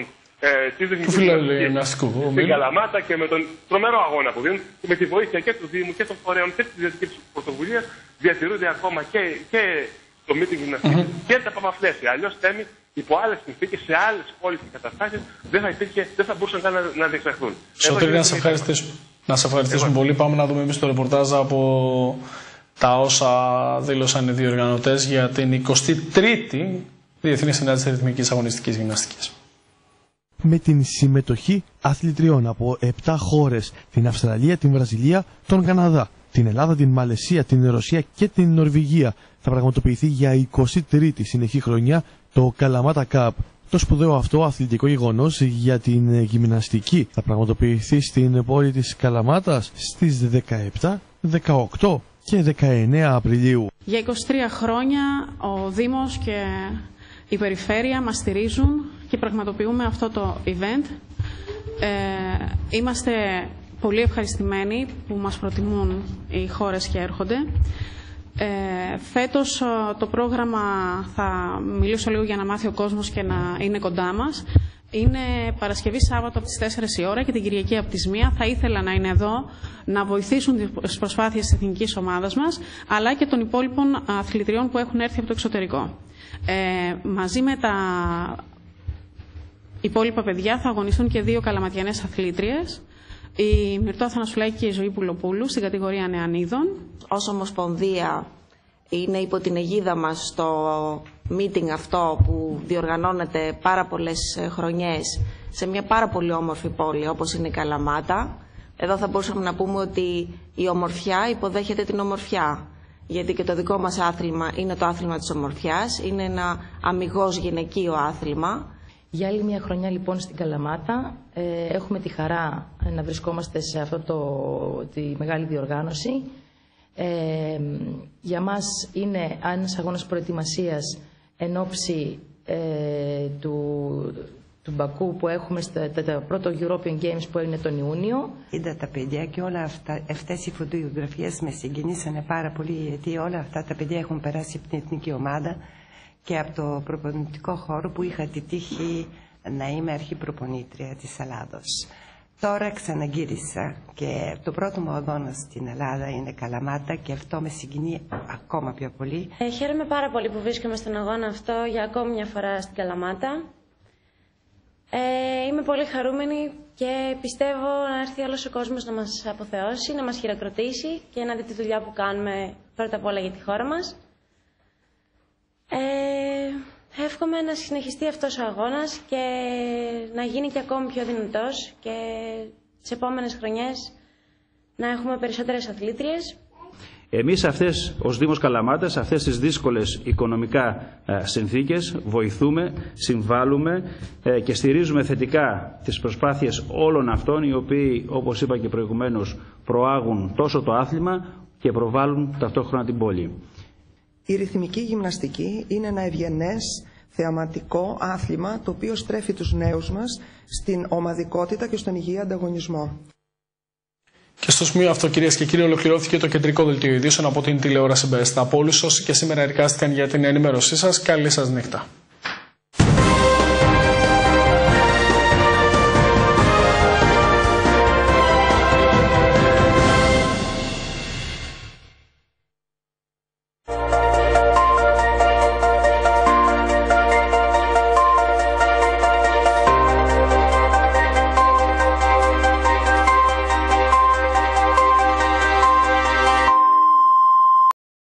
στην Καλαμάτα και με τον τρομερό αγώνα που δίνουν και με τη βοήθεια και του Δήμου και των φορέων και τη ιδιωτική πρωτοβουλία διατηρούνται ακόμα και το meeting γυμναστικής και τα παπαφλέσια. Αλλιώς θέμη υπό άλλες συνθήκες, σε άλλες πόλεις και καταστάσεις δεν θα μπορούσαν καν να διεξαχθούν. Σωτήρη, να σε ευχαριστήσουμε πολύ. Πάμε να δούμε εμείς το ρεπορτάζ από τα όσα δήλωσαν οι διοργανωτές για την 23η Διεθνή Συνάντηση Ρυθμικής Αγωνιστικής Γυμναστικής. Με την συμμετοχή αθλητριών από 7 χώρες, την Αυστραλία, την Βραζιλία, τον Καναδά, την Ελλάδα, την Μαλαισία, την Ρωσία και την Νορβηγία, θα πραγματοποιηθεί για 23η συνεχή χρονιά το Καλαμάτα Cup. Το σπουδαίο αυτό αθλητικό γεγονός για την γυμναστική θα πραγματοποιηθεί στην πόλη της Καλαμάτας στις 17, 18 και 19 Απριλίου. Για 23 χρόνια ο Δήμος και η Περιφέρεια μας στηρίζουν και πραγματοποιούμε αυτό το event. Είμαστε πολύ ευχαριστημένοι που μας προτιμούν οι χώρες και έρχονται. Φέτος το πρόγραμμα, θα μιλήσω λίγο για να μάθει ο κόσμος και να είναι κοντά μας. Είναι Παρασκευή Σάββατο από τις 4 η ώρα και την Κυριακή από τις 1. Θα ήθελα να είναι εδώ να βοηθήσουν τις προσπάθειες της εθνικής ομάδας μας, αλλά και των υπόλοιπων αθλητριών που έχουν έρθει από το εξωτερικό. Μαζί με τα υπόλοιπα παιδιά θα αγωνιστούν και 2 καλαματιανές αθλήτριες, η Μυρτώ Αθανασουλάκη και η Ζωή Πουλοπούλου στην κατηγορία νεανίδων. Ως Ομοσπονδία είναι υπό την αιγίδα μας το meeting αυτό που διοργανώνεται πάρα πολλές χρονιές σε μια πάρα πολύ όμορφη πόλη όπως είναι η Καλαμάτα. Εδώ θα μπορούσαμε να πούμε ότι η ομορφιά υποδέχεται την ομορφιά. Γιατί και το δικό μας άθλημα είναι το άθλημα της ομορφιάς, είναι ένα αμιγώς γυναικείο άθλημα. Για άλλη μια χρονιά λοιπόν στην Καλαμάτα έχουμε τη χαρά να βρισκόμαστε σε τη μεγάλη διοργάνωση. Για μας είναι ένας αγώνας προετοιμασίας εν ώψη του Μπακού που έχουμε στα πρώτο European Games που έγινε τον Ιούνιο. Είδα τα παιδιά και όλα αυτές οι φωτογραφίες με συγκινήσανε πάρα πολύ, γιατί όλα αυτά τα παιδιά έχουν περάσει από την εθνική ομάδα και από το προπονητικό χώρο που είχα τη τύχη να είμαι αρχιπροπονήτρια της Ελλάδος. Τώρα ξαναγύρισα και το πρώτο μου αγώνα στην Ελλάδα είναι Καλαμάτα και αυτό με συγκινεί ακόμα πιο πολύ. Χαίρομαι πάρα πολύ που βρίσκομαι στον αγώνα αυτό για ακόμη μια φορά στην Καλαμάτα. Είμαι πολύ χαρούμενη και πιστεύω να έρθει όλος ο κόσμος να μας αποθεώσει, να μας χειροκροτήσει και να δει τη δουλειά που κάνουμε πρώτα απ' όλα για τη χώρα μας. Εύχομαι να συνεχιστεί αυτός ο αγώνας και να γίνει και ακόμη πιο δυνατός και τις επόμενες χρονιές να έχουμε περισσότερες αθλήτριες. Εμείς ως Δήμος Καλαμάτας, αυτές τις δύσκολες οικονομικά συνθήκες βοηθούμε, συμβάλλουμε και στηρίζουμε θετικά τις προσπάθειες όλων αυτών οι οποίοι, όπως είπα και προηγουμένως, προάγουν τόσο το άθλημα και προβάλλουν ταυτόχρονα την πόλη. Η ρυθμική γυμναστική είναι ένα ευγενές, θεαματικό άθλημα το οποίο στρέφει τους νέους μας στην ομαδικότητα και στον υγιή ανταγωνισμό. Και στο σημείο αυτό, κυρίες και κύριοι, ολοκληρώθηκε το κεντρικό δελτίο ειδήσεων από την τηλεόραση Best. Από όλους όσοι και σήμερα εργάστηκαν για την ενημέρωσή σας, καλή σας νύχτα.